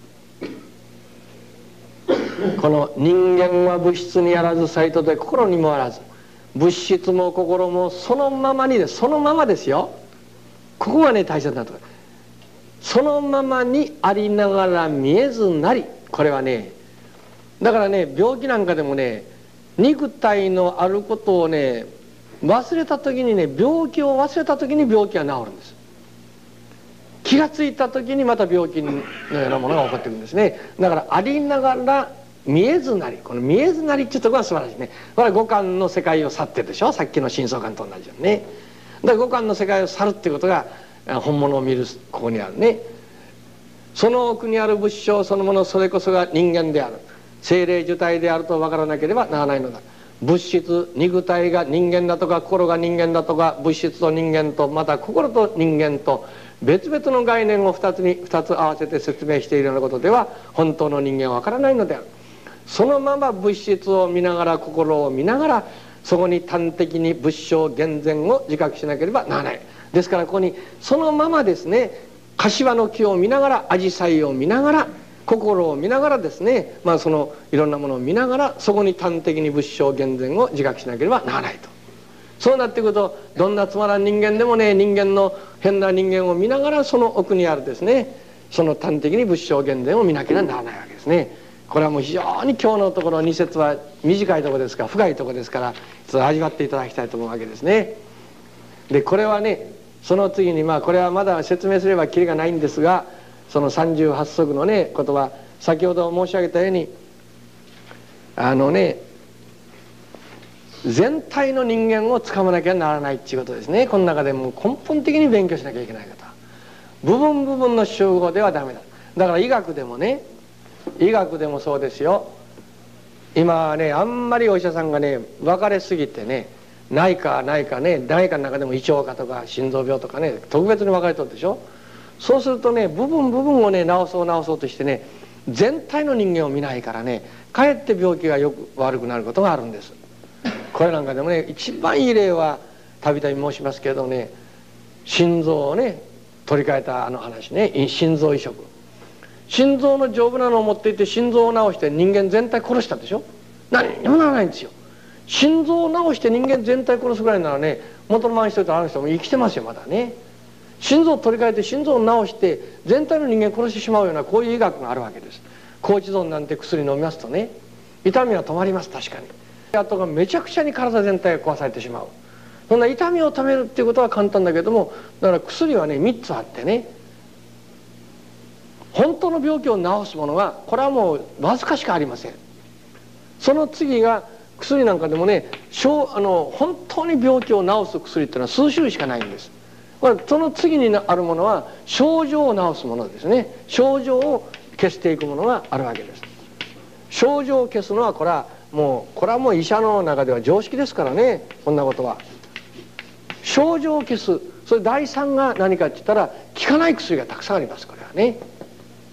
この人間は物質にあらずさりとて心にもあらず、物質も心もそのままにで、そのままですよ。ここがね大切なところ。そのままにありながら見えずなり。これはね、だからね、病気なんかでもね、肉体のあることをね忘れた時にね、病気を忘れた時に病気が治るんです。気がついた時にまた病気のようなものが起こってくるんですね。だからありながら見えずなり、この見えずなりっていうところが素晴らしいね。これは五感の世界を去ってるでしょ。さっきの深層感と同じようにね。だから五感の世界を去るっていうことが本物を見るここにあるね。その奥にある物象そのもの、それこそが人間である。精霊受体であると分からなければならないのだ。物質、肉体が人間だとか心が人間だとか、物質と人間とまた心と人間と別々の概念を2つ合わせて説明しているようなことでは本当の人間は分からないのである。そのまま物質を見ながら心を見ながら、そこに端的に物象現前を自覚しなければならない。ですからここにそのままですね、柏の木を見ながら、紫陽花を見ながら、心を見ながらですね、そのいろんなものを見ながら、そこに端的に物象現前を自覚しなければならないと。そうなってくると、どんなつまらん人間でもね、人間の変な人間を見ながら、その奥にあるですね、その端的に物象現前を見なければならないわけですね。これはもう非常に今日のところ2節は短いところですから、深いところですから、味わっていただきたいと思うわけですね。でこれはね、その次にこれはまだ説明すればきりがないんですが、その38則のねことは先ほど申し上げたように、全体の人間をつかまなきゃならないっていうことですね。この中でも根本的に勉強しなきゃいけないこと、部分部分の集合ではダメだ。だから医学でもね、医学でもそうですよ。今はね、あんまりお医者さんがね分かれすぎてね、内科ね、内科の中でも胃腸科とか心臓病とかね、特別に分かれとるでしょ。そうするとね、部分部分をね治そうとしてね、全体の人間を見ないからね、かえって病気が悪くなることがあるんです。これなんかでもね、一番いい例はたびたび申しますけどね、心臓をね取り替えた話ね、心臓移植。心臓の丈夫なのを持っていて心臓を治して人間全体殺したでしょ。何にもならないんですよ。心臓を治して人間全体殺すぐらいならね、元のままにしといたらあの人も生きてますよまだね。心臓を取り替えて心臓を治して全体の人間殺してしまうような、こういう医学があるわけです。コーチゾンなんて薬飲みますとね、痛みは止まります。確かにあとがめちゃくちゃに体全体が壊されてしまう。そんな痛みを止めるっていうことは簡単だけども、だから薬はね3つあってね、本当の病気を治すものはこれはもうわずかしかありません。その次が薬なんかでもね、本当に病気を治す薬っていうのは数種類しかないんです。その次にあるものは症状を治すものですね。症状を消していくものがあるわけです。症状を消すのはこれはもう医者の中では常識ですからね。こんなことは症状を消す。それ第3が何かって言ったら、効かない薬がたくさんあります。これはね、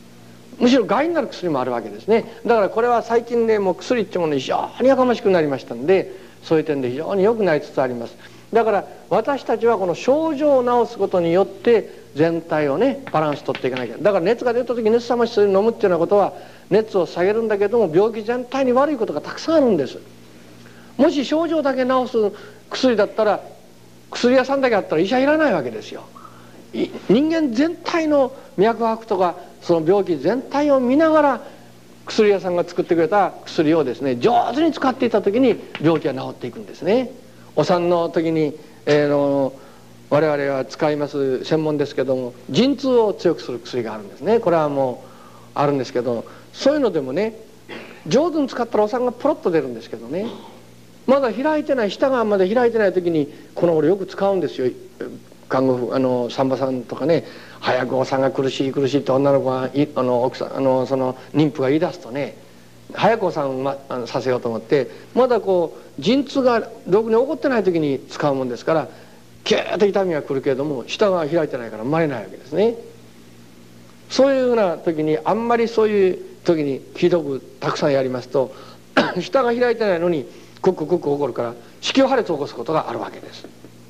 むしろ害になる薬もあるわけですね。だからこれは最近ね、もう薬っていうもの非常にやかましくなりましたんで、そういう点で非常に良くなりつつあります。だから私たちはこの症状を治すことによって全体をねバランス取っていかなきゃ。だから熱が出た時に熱冷まし薬飲むっていうようなことは熱を下げるんだけども、病気全体に悪いことがたくさんあるんです。もし症状だけ治す薬だったら、薬屋さんだけあったら医者いらないわけですよ。人間全体の脈拍とかその病気全体を見ながら、薬屋さんが作ってくれた薬をですね上手に使っていた時に病気は治っていくんですね。お産の時に、我々は使います専門ですけども、陣痛を強くする薬があるんですね。これはもうあるんですけど、そういうのでもね上手に使ったらお産がポロッと出るんですけどね、まだ開いてない、下側まで開いてない時にこの頃よく使うんですよ。看護婦産婆さんとかね、早くお産が苦しい苦しいって女の子が奥さんその妊婦が言い出すとね、早くお産させようと思って、まだこう陣痛がろくに起こってない時に使うもんですから、キューッと痛みが来るけれども下が開いてないから生まれないわけですね。そういうふうな時に、あんまりそういう時にひどくたくさんやりますと下が開いてないのにクッククック起こるから子宮破裂を起こすことがあるわけです。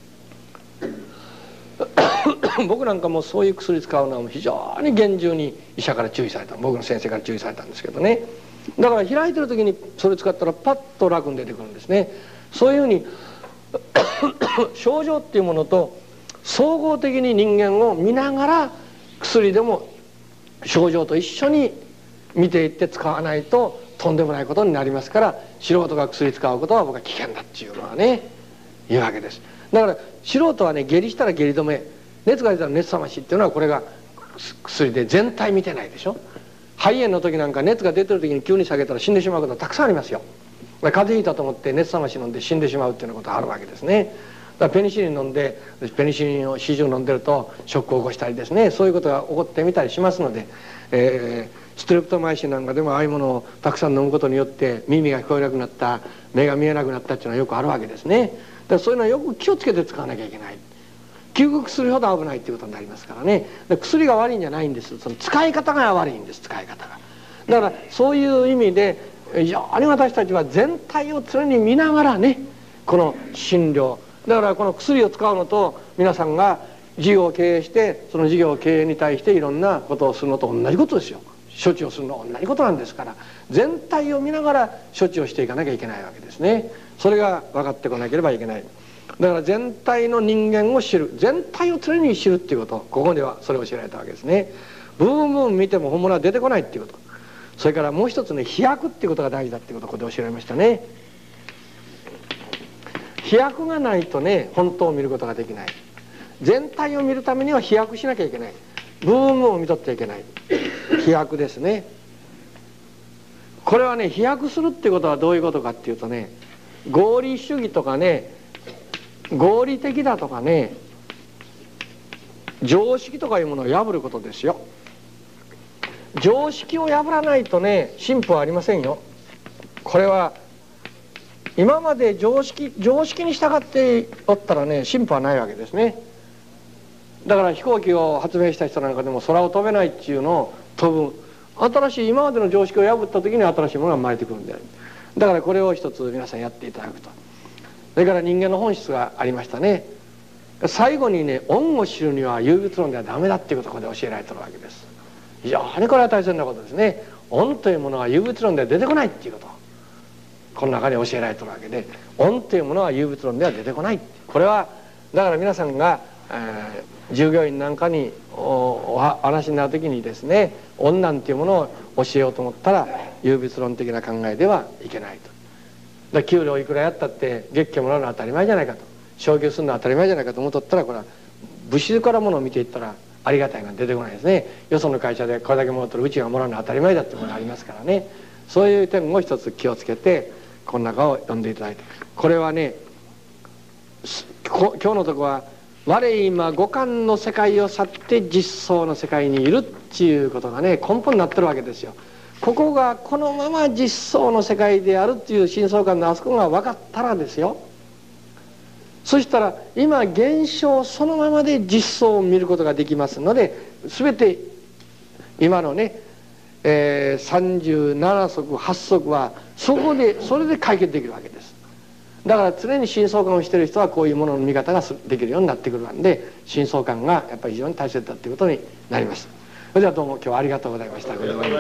僕なんかもそういう薬使うのは非常に厳重に医者から注意された、僕の先生から注意されたんですけどね。だから開いてる時にそれ使ったらパッと楽に出てくるんですね。そういうふうに症状っていうものと総合的に人間を見ながら、薬でも症状と一緒に見ていって使わないととんでもないことになりますから、素人が薬使うことは僕は危険だっていうのはね言うわけです。だから素人はね、下痢したら下痢止め、熱が出たら熱冷ましっていうのはこれが薬で全体見てないでしょ。肺炎の時なんか熱が出てる時に急に下げたら死んでしまうことはたくさんありますよ。風邪ひいたと思って熱冷まし飲んで死んでしまうっていうようなことがあるわけですね。だからペニシリン飲んで、ペニシリンを始終飲んでるとショックを起こしたりですね、そういうことが起こってみたりしますので、ステレプトマイシンなんかでもああいうものをたくさん飲むことによって耳が聞こえなくなった、目が見えなくなったっていうのはよくあるわけですね。だからそういうのはよく気をつけて使わなきゃいけない。休薬するほど危ないっていうことになりますからね。で薬が悪いんじゃないんです。その使い方が悪いんです。使い方が。だからそういう意味で非常に私たちは全体を常に見ながらね、この診療、だからこの薬を使うのと皆さんが事業を経営してその事業経営に対していろんなことをするのと同じことですよ。処置をするのは同じことなんですから、全体を見ながら処置をしていかなきゃいけないわけですね。それが分かってこなければいけない。だから全体の人間を知る、全体を常に知るっていうこと、ここではそれを教えられたわけですね。部分部分見ても本物は出てこないっていうこと、それからもう一つね、飛躍っていうことが大事だっていうことをここで教えられましたね。飛躍がないとね、本当を見ることができない。全体を見るためには飛躍しなきゃいけない。部分部分を見とってはいけない。飛躍ですね。これはね、飛躍するっていうことはどういうことかっていうとね、合理主義とかね、合理的だとかね、常識とかいうものを破ることですよ。常識を破らないとね、進歩はありませんよ。これは今まで常識に従っておったらね、進歩はないわけですね。だから飛行機を発明した人なんかでも空を飛べないっていうのを飛ぶ、新しい今までの常識を破った時に新しいものが生まれてくるんである。だからこれを一つ皆さんやっていただくと。それから人間の本質がありましたね。最後にね、恩を知るには有物論ではダメだっていうことをここで教えられてるわけです。非常にこれは大切なことですね。恩というものは有物論では出てこないっていうことをこの中で教えられてるわけで、恩というものは有物論では出てこない。これはだから皆さんが、従業員なんかにお話になる時にですね、恩なんていうものを教えようと思ったら有物論的な考えではいけないと。だ給料いくらやったって月給もらうのは当たり前じゃないかと、昇給するのは当たり前じゃないかと思っとったら、これは物質からものを見ていったらありがたいが出てこないですね。よその会社でこれだけもらったらうちがもらうのは当たり前だってことがありますからね。そういう点を一つ気をつけてこの中を読んでいただいて、これはね、今日のとこは我今五感の世界を去って実相の世界にいるっていうことがね、根本になってるわけですよ。ここがこのまま実相の世界であるっていう真相感のあそこが分かったらですよ、そしたら今現象そのままで実相を見ることができますので、全て今のね、 37足8足はそれで解決できるわけです。だから常に深層感をしている人はこういうものの見方ができるようになってくるので、深層感がやっぱり非常に大切だということになります。それではどうも今日はありがとうございました。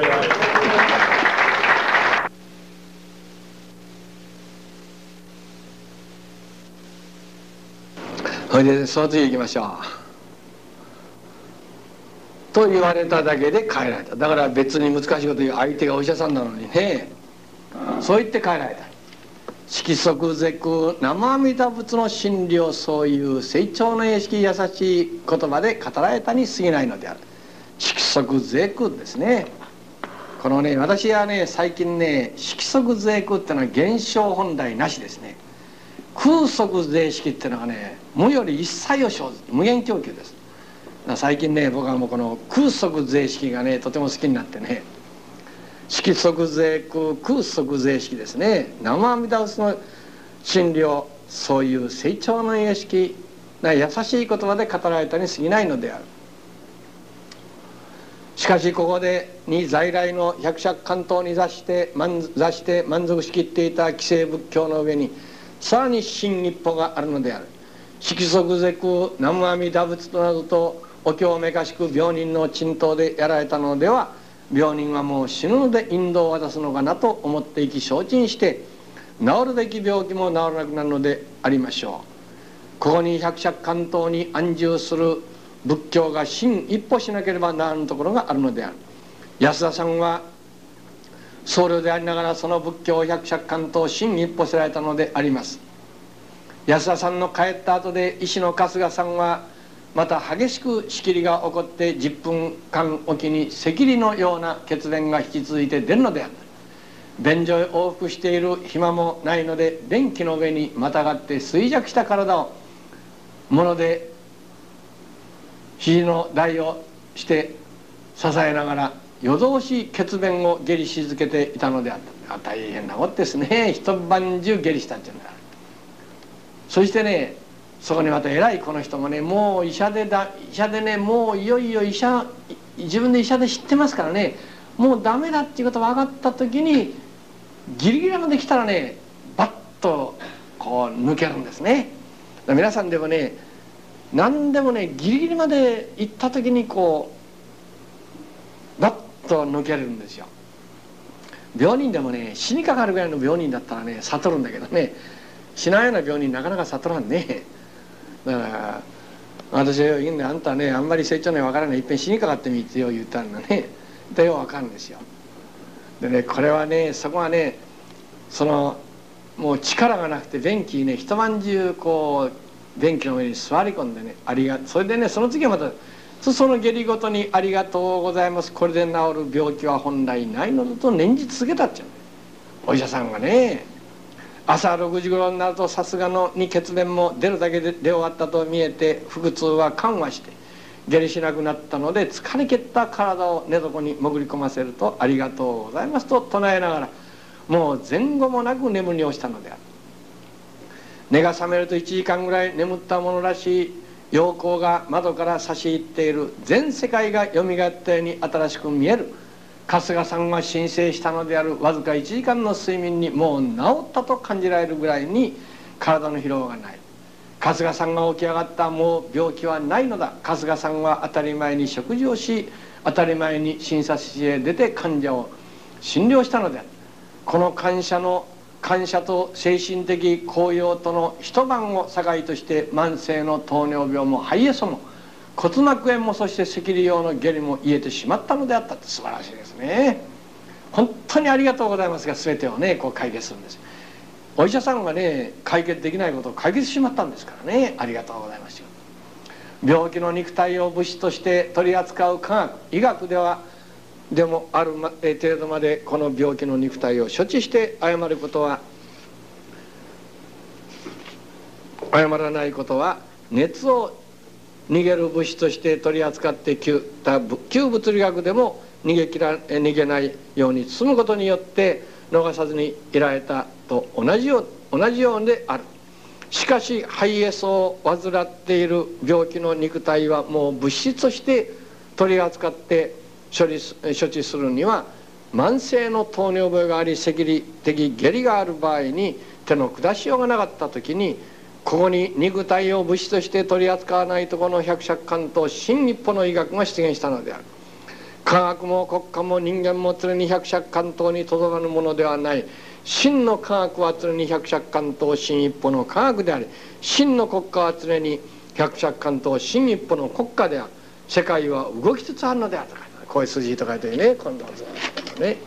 それでその次行きましょう。と言われただけで帰られた。だから別に難しいこと言う相手がお医者さんなのにね、そう言って帰られた。色即是空生阿弥陀仏の真理をそういう成長の栄識優しい言葉で語られたに過ぎないのである。色即是空ですね。このね、私はね最近ね、色即是空っていうのは現象本来なしですね。空即是識っていうのがね、無より一切を生ず無限供給です。最近ね、僕はもうこの空即是識がねとても好きになってね、色即是空空即是識ですね。生阿弥陀仏の真理をそういう成長の栄識な優しい言葉で語られたに過ぎないのである。しかしここでに在来の百尺関東に座して満足しきっていた既成仏教の上にさらに新一歩があるのである。色即是空南無阿弥陀仏となどとお経めかしく病人の沈頭でやられたのでは、病人はもう死ぬので引導を渡すのかなと思っていき承知して治るべき病気も治らなくなるのでありましょう。ここに百尺関東に安住する仏教が進一歩しなければならぬところがあるのである。安田さんは僧侶でありながらその仏教を百尺関東進一歩せられたのであります。安田さんの帰った後で医師の春日さんはまた激しく仕切りが起こって10分間おきに赤痢のような血便が引き続いて出るのである。便所へ往復している暇もないので便器の上にまたがって衰弱した体を物で肘の台をして支えながら夜通し血便を下痢し続けていたのであった。大変なことですね。一晩中下痢したっていうんだ。そしてね、そこにまた偉いこの人もね、もう医者でね、もういよいよ自分で医者で知ってますからね、もうダメだっていうことが分かった時にギリギリまで来たらね、バッとこう抜けるんですね。皆さんでもね、何でもね、ギリギリまで行った時にこうバッと抜けるんですよ。病人でもね、死にかかるぐらいの病人だったらね悟るんだけどね、死ないような病人なかなか悟らんね。だから私は言うんで、あんたねあんまり成長に分からない、いっぺん死にかかってみってよう言ったんだね。でよう分かるんですよ。でね、これはね、そこはね、もう力がなくて便器にね一晩中こう便器の上に座り込んでね、それでね、その次はまたその下痢ごとに「ありがとうございます、これで治る病気は本来ないのだ」と念じ続けたっちゃう。お医者さんがね、朝6時頃になるとさすがに血便も出るだけで出終わったと見えて、腹痛は緩和して下痢しなくなったので、疲れ切った体を寝床に潜り込ませると「ありがとうございます」と唱えながら、もう前後もなく眠りに落ちたのである。目が覚めると1時間ぐらい眠ったものらしい陽光が窓から差し入っている。全世界がよみがえったように新しく見える。春日さんは申請したのであるわずか1時間の睡眠にもう治ったと感じられるぐらいに体の疲労がない。春日さんが起き上がった。もう病気はないのだ。春日さんは当たり前に食事をし、当たり前に診察室へ出て患者を診療したのである。この感謝と精神的高揚との一晩を境として、慢性の糖尿病も肺炎素も骨膜炎も、そして赤痢用の下痢も癒えてしまったのであったって、素晴らしいですね。本当にありがとうございますが、全てをねこう解決するんです。お医者さんがね解決できないことを解決してしまったんですからね、ありがとうございますよ。病気の肉体を物質として取り扱う科学医学でもある程度までこの病気の肉体を処置して謝らないことは、熱を逃げる物質として取り扱って旧物理学でも逃げないように進むことによって逃さずにいられたと同じようである。しかし肺炎素を患っている病気の肉体はもう物質として取り扱って処置するには慢性の糖尿病があり赤痢的下痢がある場合に手の下しようがなかった時に、ここに肉体を物質として取り扱わないところの百尺関東新一歩の医学が出現したのである。科学も国家も人間も常に百尺関東にとどまるものではない。真の科学は常に百尺関東新一歩の科学であり、真の国家は常に百尺関東新一歩の国家である。世界は動きつつあるのであるとか、こういう筋と書いてね、今度はずっとね。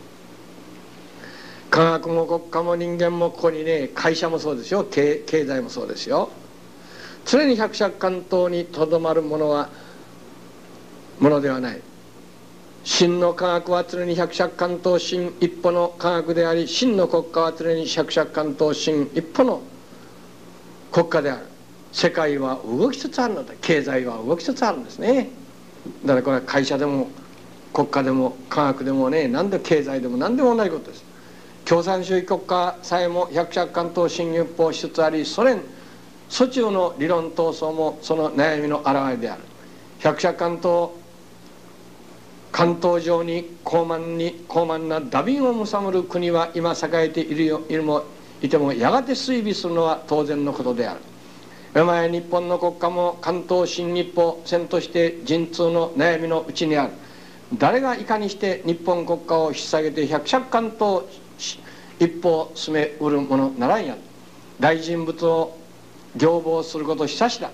科学も国家も人間もここにね、会社もそうですよ、経済もそうですよ。常に百尺関東にとどまるものではない。真の科学は常に百尺関東新一歩の科学であり、真の国家は常に百尺関東新一歩の国家である。世界は動きつつあるのだ。経済は動きつつあるんですね。だからこれは会社でも国家でも科学でもね、何で経済でも何でも同じことです。共産主義国家さえも百尺関東新一歩しつつあり、ソ連蘇中の理論闘争もその悩みの表れである。百尺関東上に高慢な打瓶を貪る国は今栄えていてもやがて衰微するのは当然のことである。今や日本の国家も関東新日歩線として陣痛の悩みのうちにある。誰がいかにして日本国家を引っ提げて百尺関東一歩を進めうるものならんや。大人物を仰望すること久しだ。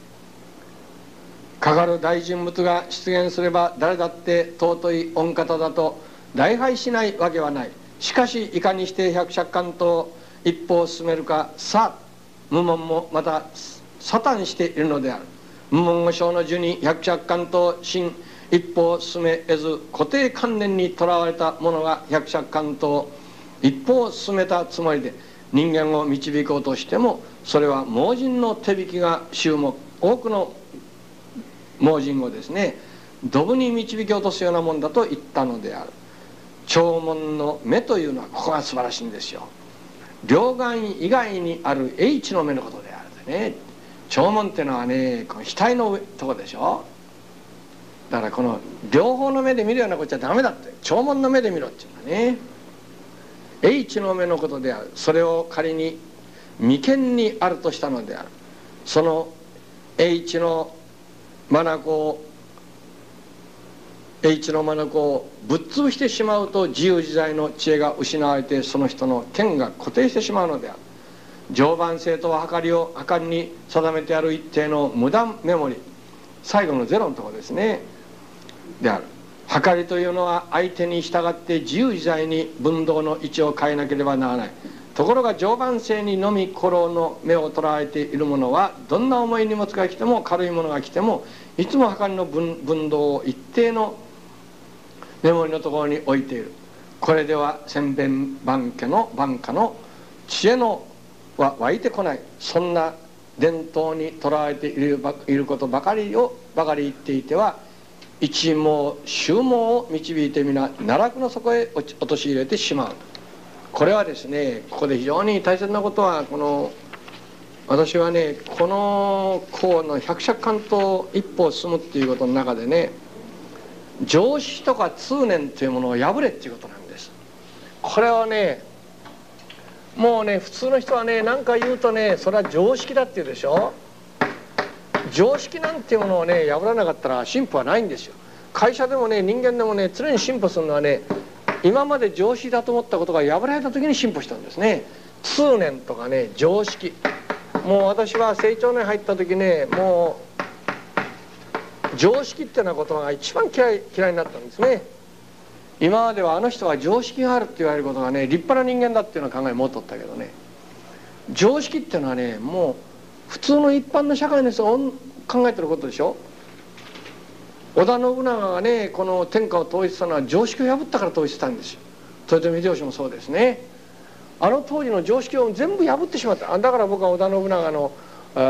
かかる大人物が出現すれば誰だって尊い御方だと礼拝しないわけはない。しかしいかにして百尺関東一歩を進めるか、さあ無門もまたサタンしているのである。無門語章の樹に百尺関東新一歩を進め得ず固定観念にとらわれた者が百尺関東一歩を進めたつもりで人間を導こうとしても、それは盲人の手引きが多くの盲人をですね、ドブに導き落とすようなもんだと言ったのである。聴聞の目というのはここが素晴らしいんですよ。両眼以外にある H の目のことであるね。聴聞っていうのはね、この額のとこでしょ。だからこの両方の目で見るようなことじゃダメだって。聴聞の目で見ろっていうのはね、H の目のことである。それを仮に眉間にあるとしたのである。その H の眼をぶっ潰してしまうと自由自在の知恵が失われて、その人の剣が固定してしまうのである。常磐性とは計りに定めてある一定の無駄メモリ、最後のゼロのところですね、である。計りというのは相手に従って自由自在に分動の位置を変えなければならない。ところが常磐性にのみ心の目を捉えているものは、どんな重い荷物が来ても軽いものが来てもいつも計りの分動を一定のメモリのところに置いている。これでは千遍万家の知恵は湧いてこない。そんな伝統にとらわれていることばかり言っていては、一網衆網を導いて奈落の底へ陥れてしまう。これはですね、ここで非常に大切なことは、私はね、この項の百尺関東一歩を進むっていうことの中でね、常識とか通念というものを破れっていうことなんです。これはね、もうね、普通の人はね、何か言うとね、それは常識だって言うでしょ。常識なんていうものをね、破らなかったら進歩はないんですよ。会社でもね、人間でもね、常に進歩するのはね、今まで常識だと思ったことが破られた時に進歩したんですね。通念とかね、常識。もう私は成長年入った時ね、もう常識っていうようなことが一番嫌いになったんですね。今まではあの人は常識があるって言われることがね、立派な人間だっていうような考え持っとったけどね、常識っていうのはね、もう普通の一般の社会の人が考えてることでしょ。織田信長がね、この天下を統一したのは常識を破ったから統一したんですよ。豊臣秀吉もそうですね。あの当時の常識を全部破ってしまった。だから僕は織田信長の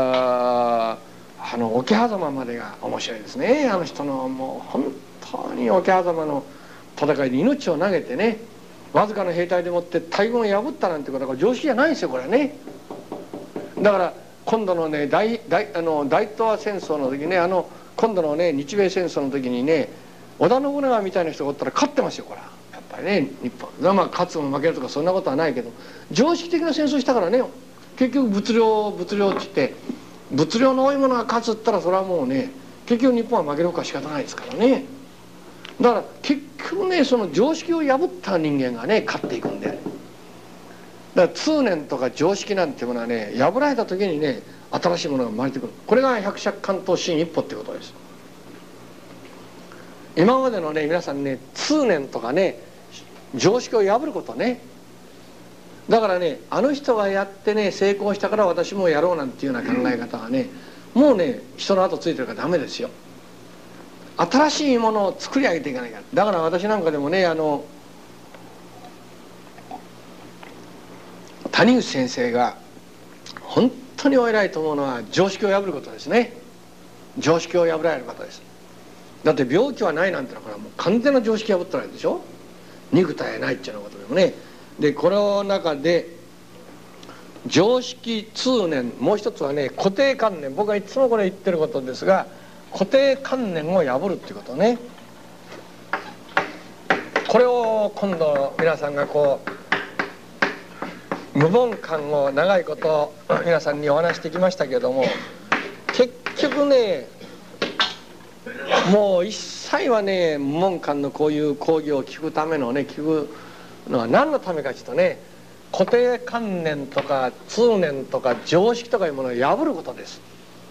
桶狭間までが面白いですね。あの人のもう本当に桶狭間の戦いで命を投げてね、わずかな兵隊でもって大軍を破ったなんてことが常識じゃないんですよ、これはね。だから今度のね、大東亜戦争の時ね、今度のね、日米戦争の時にね、 織田信長みたいな人がおったら勝ってますよこれは。やっぱりね日本まあ勝つも負けるとかそんなことはないけど、常識的な戦争したからね、結局物量って言って物量の多いものが勝つったらそれはもうね結局日本は負けるか仕方ないですからね。だから結局ねその常識を破った人間がね勝っていくんで、だから通念とか常識なんていうものはね破られた時にね新しいものが生まれてくる。これが百尺関東進一歩っていうことです。今までのね皆さんね通念とかね常識を破ることね、だからねあの人がやってね成功したから私もやろうなんていうような考え方はねもうね人の後ついてるからダメですよ。新しいものを作り上げていかないから。だから私なんかでもね谷口先生が本当にお偉いと思うのは常識を破ることですね。常識を破られる方です。だって病気はないなんてのはこれはもう完全な常識破ったらいいでしょ。肉体ないっていうようなことでもね。でこの中で常識通念、もう一つはね固定観念、僕はいつもこれ言ってることですが、固定観念を破るっていうことね。これを今度皆さんがこう無言観を長いこと皆さんにお話してきましたけども、結局ねもう一切はね無言観のこういう講義を聞くためのね聞くのは何のためかというとね、固定観念とか通念とか常識とかいうものを破ることです。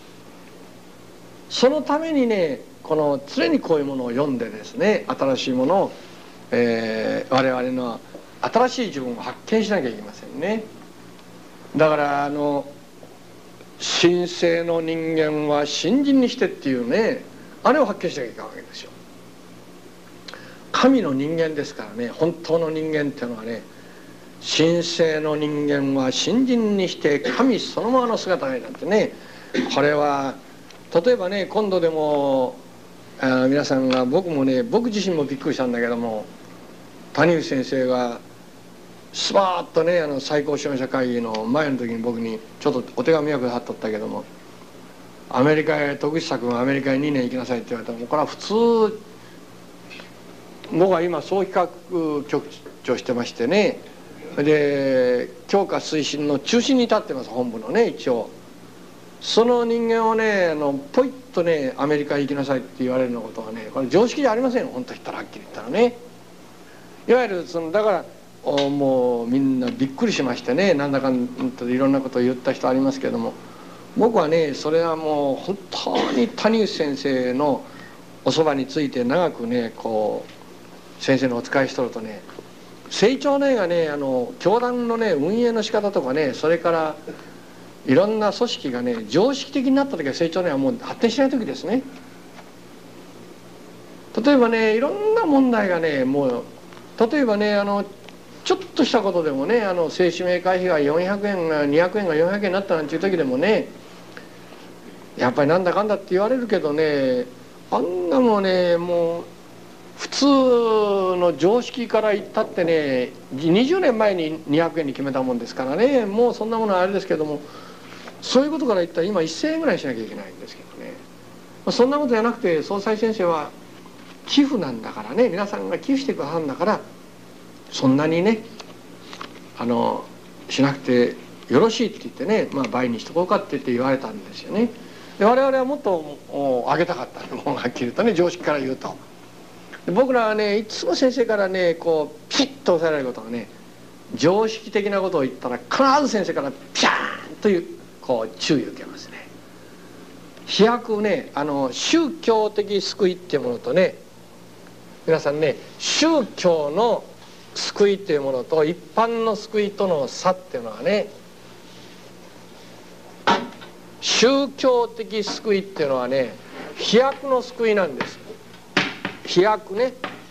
そのためにねこの常にこういうものを読んでですね新しいものを、我々の新しい自分を発見しなきゃいけませんね。だから神聖の人間は信心にしてっていうねあれを発見しなきゃいけないわけですよ。神の人間ですからね、本当の人間っていうのはね、神聖の人間は信心にして神そのままの姿になってね、これは例えばね今度でも皆さんが僕自身もびっくりしたんだけども、谷口先生がスパーッとね最高指導者会議の前の時に僕にちょっとお手紙をくださっとったけども、アメリカへ徳久君はアメリカへ2年行きなさいって言われたらもうこれは普通、僕は今総企画局長してましてね、で強化推進の中心に立ってます本部のね一応。その人間をねポイッとねアメリカへ行きなさいって言われるようなことはねこれ常識じゃありませんよ本当言ったらはっきり言ったらね。いわゆるだからもうみんなびっくりしましてね、なんだかんだいろんなことを言った人ありますけども、僕はねそれはもう本当に谷口先生のおそばについて長くねこう先生のお使いしとるとね、成長の絵がね教団のね運営の仕方とかね、それからいろんな組織がね常識的になった時は成長の絵はもう発展しない時ですね。例えばねいろんな問題がねもう例えばねちょっとしたことでもね製紙メーカー費が400円が200円が400円になったなんていう時でもねやっぱりなんだかんだって言われるけどね、あんなもんねもう普通の常識から言ったってね20年前に200円に決めたもんですからね、もうそんなものはあれですけども、そういうことから言ったら今1000円ぐらいしなきゃいけないんですけどね、そんなことじゃなくて総裁先生は寄付なんだからね、皆さんが寄付してくださるんだからそんなにねしなくてよろしいって言ってね、倍にしとこうかって言って言われたんですよね。で我々はもっと上げたかったのはっきり言うとね常識から言うと。で僕らはねいつも先生からねこうピシッと押さえられることがね、常識的なことを言ったら必ず先生からピシャーンというこう注意を受けますね。飛躍ね宗教的救いっていうものとね、皆さんね宗教の救いっていうものと一般の救いとの差っていうのはね、宗教的救いっていうのはね飛躍の救いなんです。飛躍ね、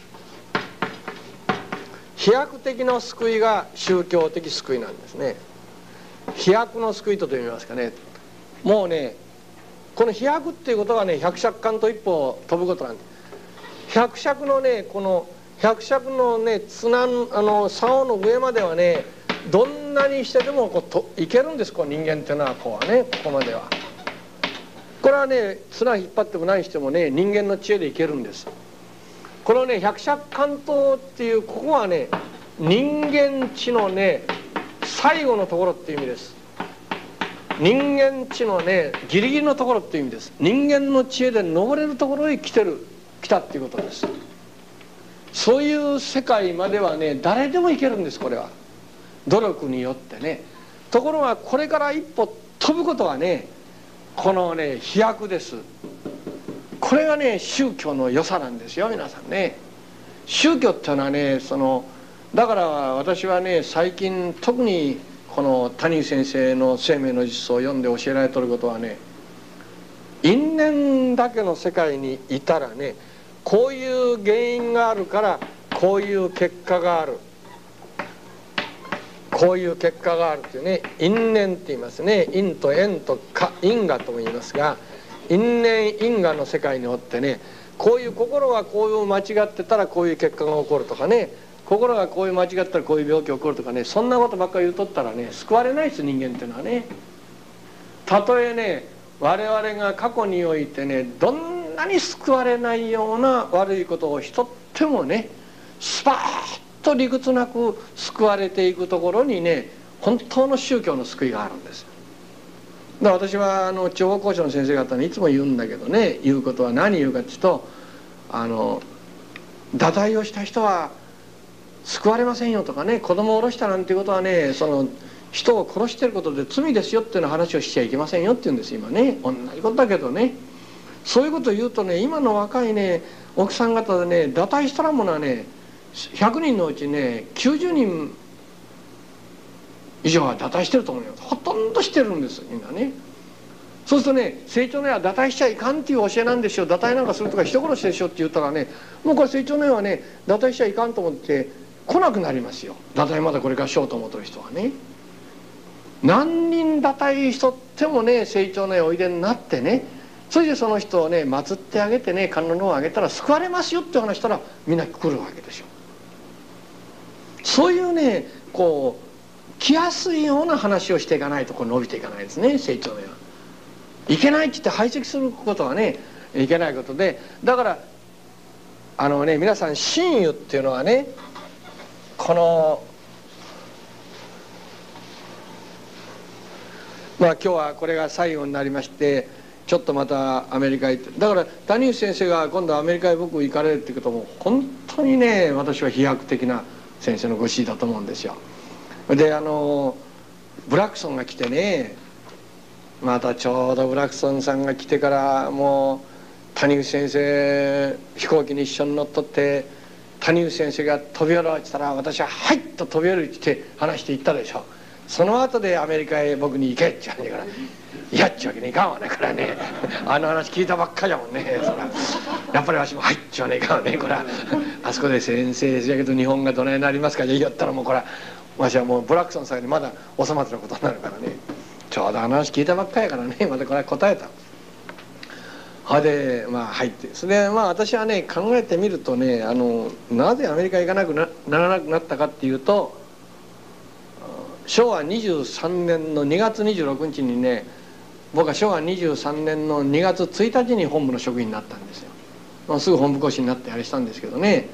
飛躍的な救いが宗教的救いなんですね。飛躍の救いと言いますかね、もうねこの飛躍っていうことがね百尺関と一歩飛ぶことなんです。百尺のねこの百尺のね竿の上まではねどんなにしてでもいけるんです。こう人間っていうのはこうはねここまでは。これはね綱引っ張っても何してもね人間の知恵でいけるんです。 このね百尺関東っていうここはね人間知のね最後のところっていう意味です。人間知のねギリギリのところっていう意味です。人間の知恵で登れるところへ来たっていうことです。そういう世界まではね誰でも行けるんです。これは努力によってね。ところがこれから一歩飛ぶことはねこのね飛躍です。これがね宗教の良さなんですよ皆さんね。宗教っていうのはねだから私はね最近特にこの谷先生の生命の実を読んで教えられとることはね、因縁だけの世界にいたらねこういう原因があるからこういう結果がある、こういう結果があるっていうね因縁って言いますね。因と縁と因果とも言いますが、因縁因果の世界におってねこういう心がこういう間違ってたらこういう結果が起こるとかね、心がこういう間違ったらこういう病気が起こるとかね、そんなことばっかり言うとったらね救われないです人間っていうのはね。たとえね我々が過去においてねどんなに救われないような悪いことをしとってもねスパーッと理屈なく救われていくところにね本当の宗教の救いがあるんです。だから私は地方公所の先生方にいつも言うんだけどね、言うことは何言うかっていうと堕胎をした人は救われませんよとかね、子供を下ろしたなんていうことはね人を殺してることで罪ですよっていう話をしちゃいけませんよって言うんです今ね。同じことだけどね、そういうことを言うとね今の若いね奥さん方でね堕胎したらものはね100人のうちね90人以上は堕胎してると思うよ。ほとんどしてるんですみんなね。そうするとね成長の絵は堕胎しちゃいかんっていう教えなんですよ。堕胎なんかするとか人殺しでしょって言ったらねもうこれ成長の絵はね堕胎しちゃいかんと思って来なくなりますよ。堕胎まだこれからしようと思ってる人はね。何人堕胎しとってもね成長の絵おいでになってね、それでその人をね祀ってあげてね観音の方をあげたら救われますよって話したらみんな来るわけでしょ。そういうねこう来やすいような話をしていかないとこう伸びていかないですね成長の絵は。いけないって言って排斥することはねいけないことで、だから皆さん真意っていうのはねこの今日はこれが最後になりましてちょっとまたアメリカへ行って、だから谷口先生が今度アメリカへ僕行かれるっていうことも本当にね私は飛躍的な先生のご指示だと思うんですよ。でブラクソンが来てね、またちょうどブラクソンさんが来てからもう谷口先生飛行機に一緒に乗っとって谷口先生が飛び降ろうって言ったら私は「はい!」と飛び降りて話していったでしょ。その後でアメリカへ僕に行けって言われから「いやっちゅうわけにいかんわねこれはねあの話聞いたばっかりやもんねそらやっぱりわしもはいっちゅうわねいかんわねこれはあそこで先生じゃけど日本がどないなりますかじゃ言ったらもうこれはわしはもうブラックソンさんにまだお粗末なことになるからねちょうどあの話聞いたばっかりやからねまたこれは答えた。はで入ってそれで私はね考えてみるとねなぜアメリカ行かなくならなくなったかっていうと昭和23年の2月26日にね僕は昭和23年の2月1日に本部の職員になったんですよ。すぐ本部講師になってあれしたんですけどね。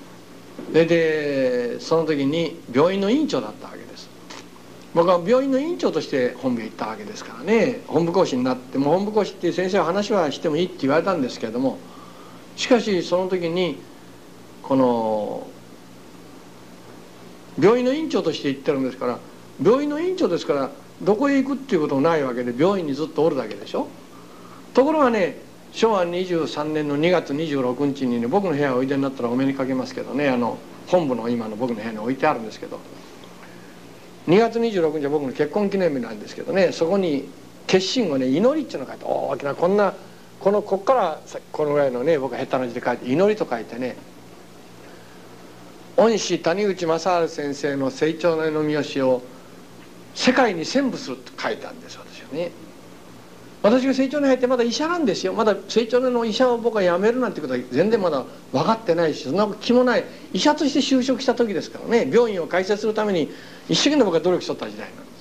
でその時に病院の院長だったわけです。僕は病院の院長として本部へ行ったわけですからね。本部講師になっても本部講師っていう先生は話はしてもいいって言われたんですけれども、しかしその時にこの病院の院長として行ってるんですから、病院の院長ですからどこへ行くっていうこともないわけで病院にずっとおるだけでしょ。ところがね昭和23年の2月26日にね僕の部屋へおいでになったらお目にかけますけどね本部の今の僕の部屋に置いてあるんですけど、2月26日は僕の結婚記念日なんですけどね、そこに決心をね祈りっていうのを書いて大きなこっからこのぐらいのね僕は下手な字で書いて祈りと書いてね恩師谷口正治先生の成長の絵の見教えを世界に宣布すると書いてあるんです私はね。私が成長に入ってまだ医者なんですよ。まだ成長の医者を僕は辞めるなんてことは全然まだ分かってないしそんな気もない。医者として就職した時ですからね、病院を開設するために一生懸命僕は努力しとった時代なんです。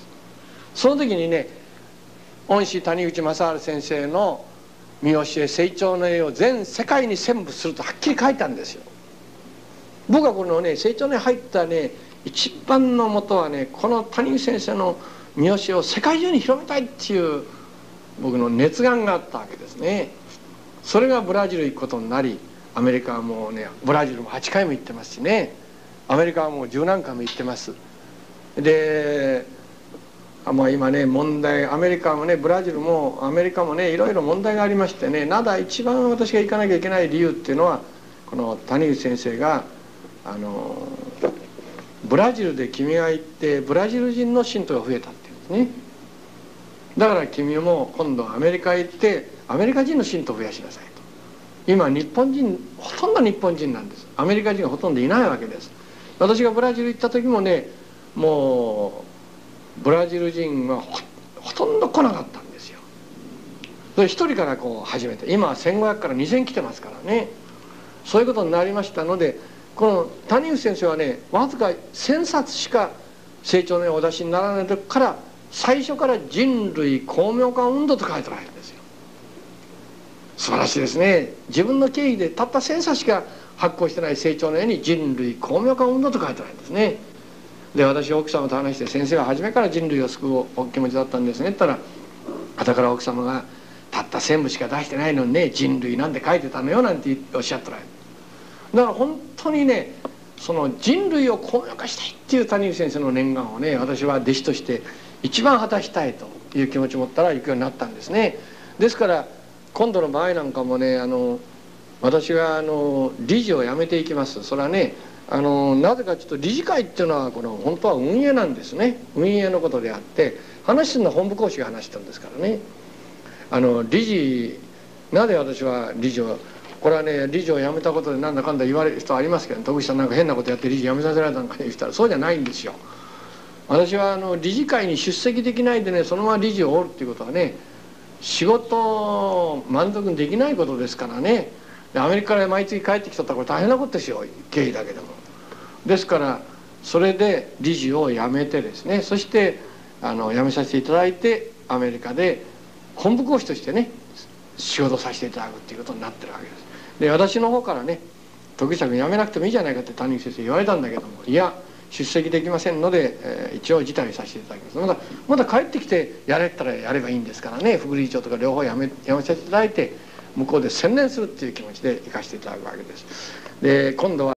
その時にね恩師谷口正治先生の見教え成長の絵を全世界に宣布するとはっきり書いたんですよ。 僕はこのね成長に入ったね一番のもとはね、この谷口先生の三好を世界中に広めたいっていう僕の熱願があったわけですね。それがブラジル行くことになり、アメリカはもうね、ブラジルも8回も行ってますしね、アメリカはもう10何回も行ってます。でまあ今ね問題、アメリカもねブラジルもアメリカもねいろいろ問題がありましてね、ただ一番私が行かなきゃいけない理由っていうのは、この谷口先生がブラジルで君が行ってブラジル人の信徒が増えたっていうんですね。だから君も今度アメリカへ行ってアメリカ人の信徒を増やしなさいと。今日本人ほとんど日本人なんです。アメリカ人がほとんどいないわけです。私がブラジル行った時もね、もうブラジル人は ほとんど来なかったんですよ。それ一人からこう始めて、今は1500から2000来てますからね。そういうことになりましたので、この谷口先生はねわずか1000冊しか成長の絵をお出しにならない時から、最初から人類光明化運動と書いてあるんですよ。素晴らしいですね。自分の経緯でたった1000冊しか発行してない成長の絵に人類光明化運動と書いてあるんですね。で私奥様と話して、先生は初めから人類を救うお気持ちだったんですねって言ったら、後から奥様がたった1000部しか出してないのにね、人類なんて書いてたのよなんておっしゃってられる。だから本当にね、その人類を光明化したいっていう谷口先生の念願をね、私は弟子として一番果たしたいという気持ちを持ったら行くようになったんですね。ですから今度の場合なんかもね、私が理事を辞めていきます。それはね、なぜかちょっと理事会っていうのはこの本当は運営なんですね。運営のことであって、話するのは本部講師が話してるんですからね。理事、なぜ私は理事を、これはね理事を辞めたことでなんだかんだ言われる人はありますけど、徳口さんなんか変なことやって理事辞めさせられたんか言ったら、そうじゃないんですよ。私は理事会に出席できないでね、そのまま理事をおるっていうことはね、仕事満足にできないことですからね。アメリカから毎月帰ってきとったらこれ大変なことですよ、経費だけでも。ですからそれで理事を辞めてですね、そして辞めさせていただいて、アメリカで本部講師としてね仕事させていただくっていうことになってるわけです。で私の方からね、徳久君辞めなくてもいいじゃないかって谷口先生言われたんだけども、いや出席できませんので、一応辞退させていただきます。まだ帰ってきてやれたらやればいいんですからね、副理事長とか両方辞めさせていただいて、向こうで専念するっていう気持ちで行かせていただくわけです。で今度は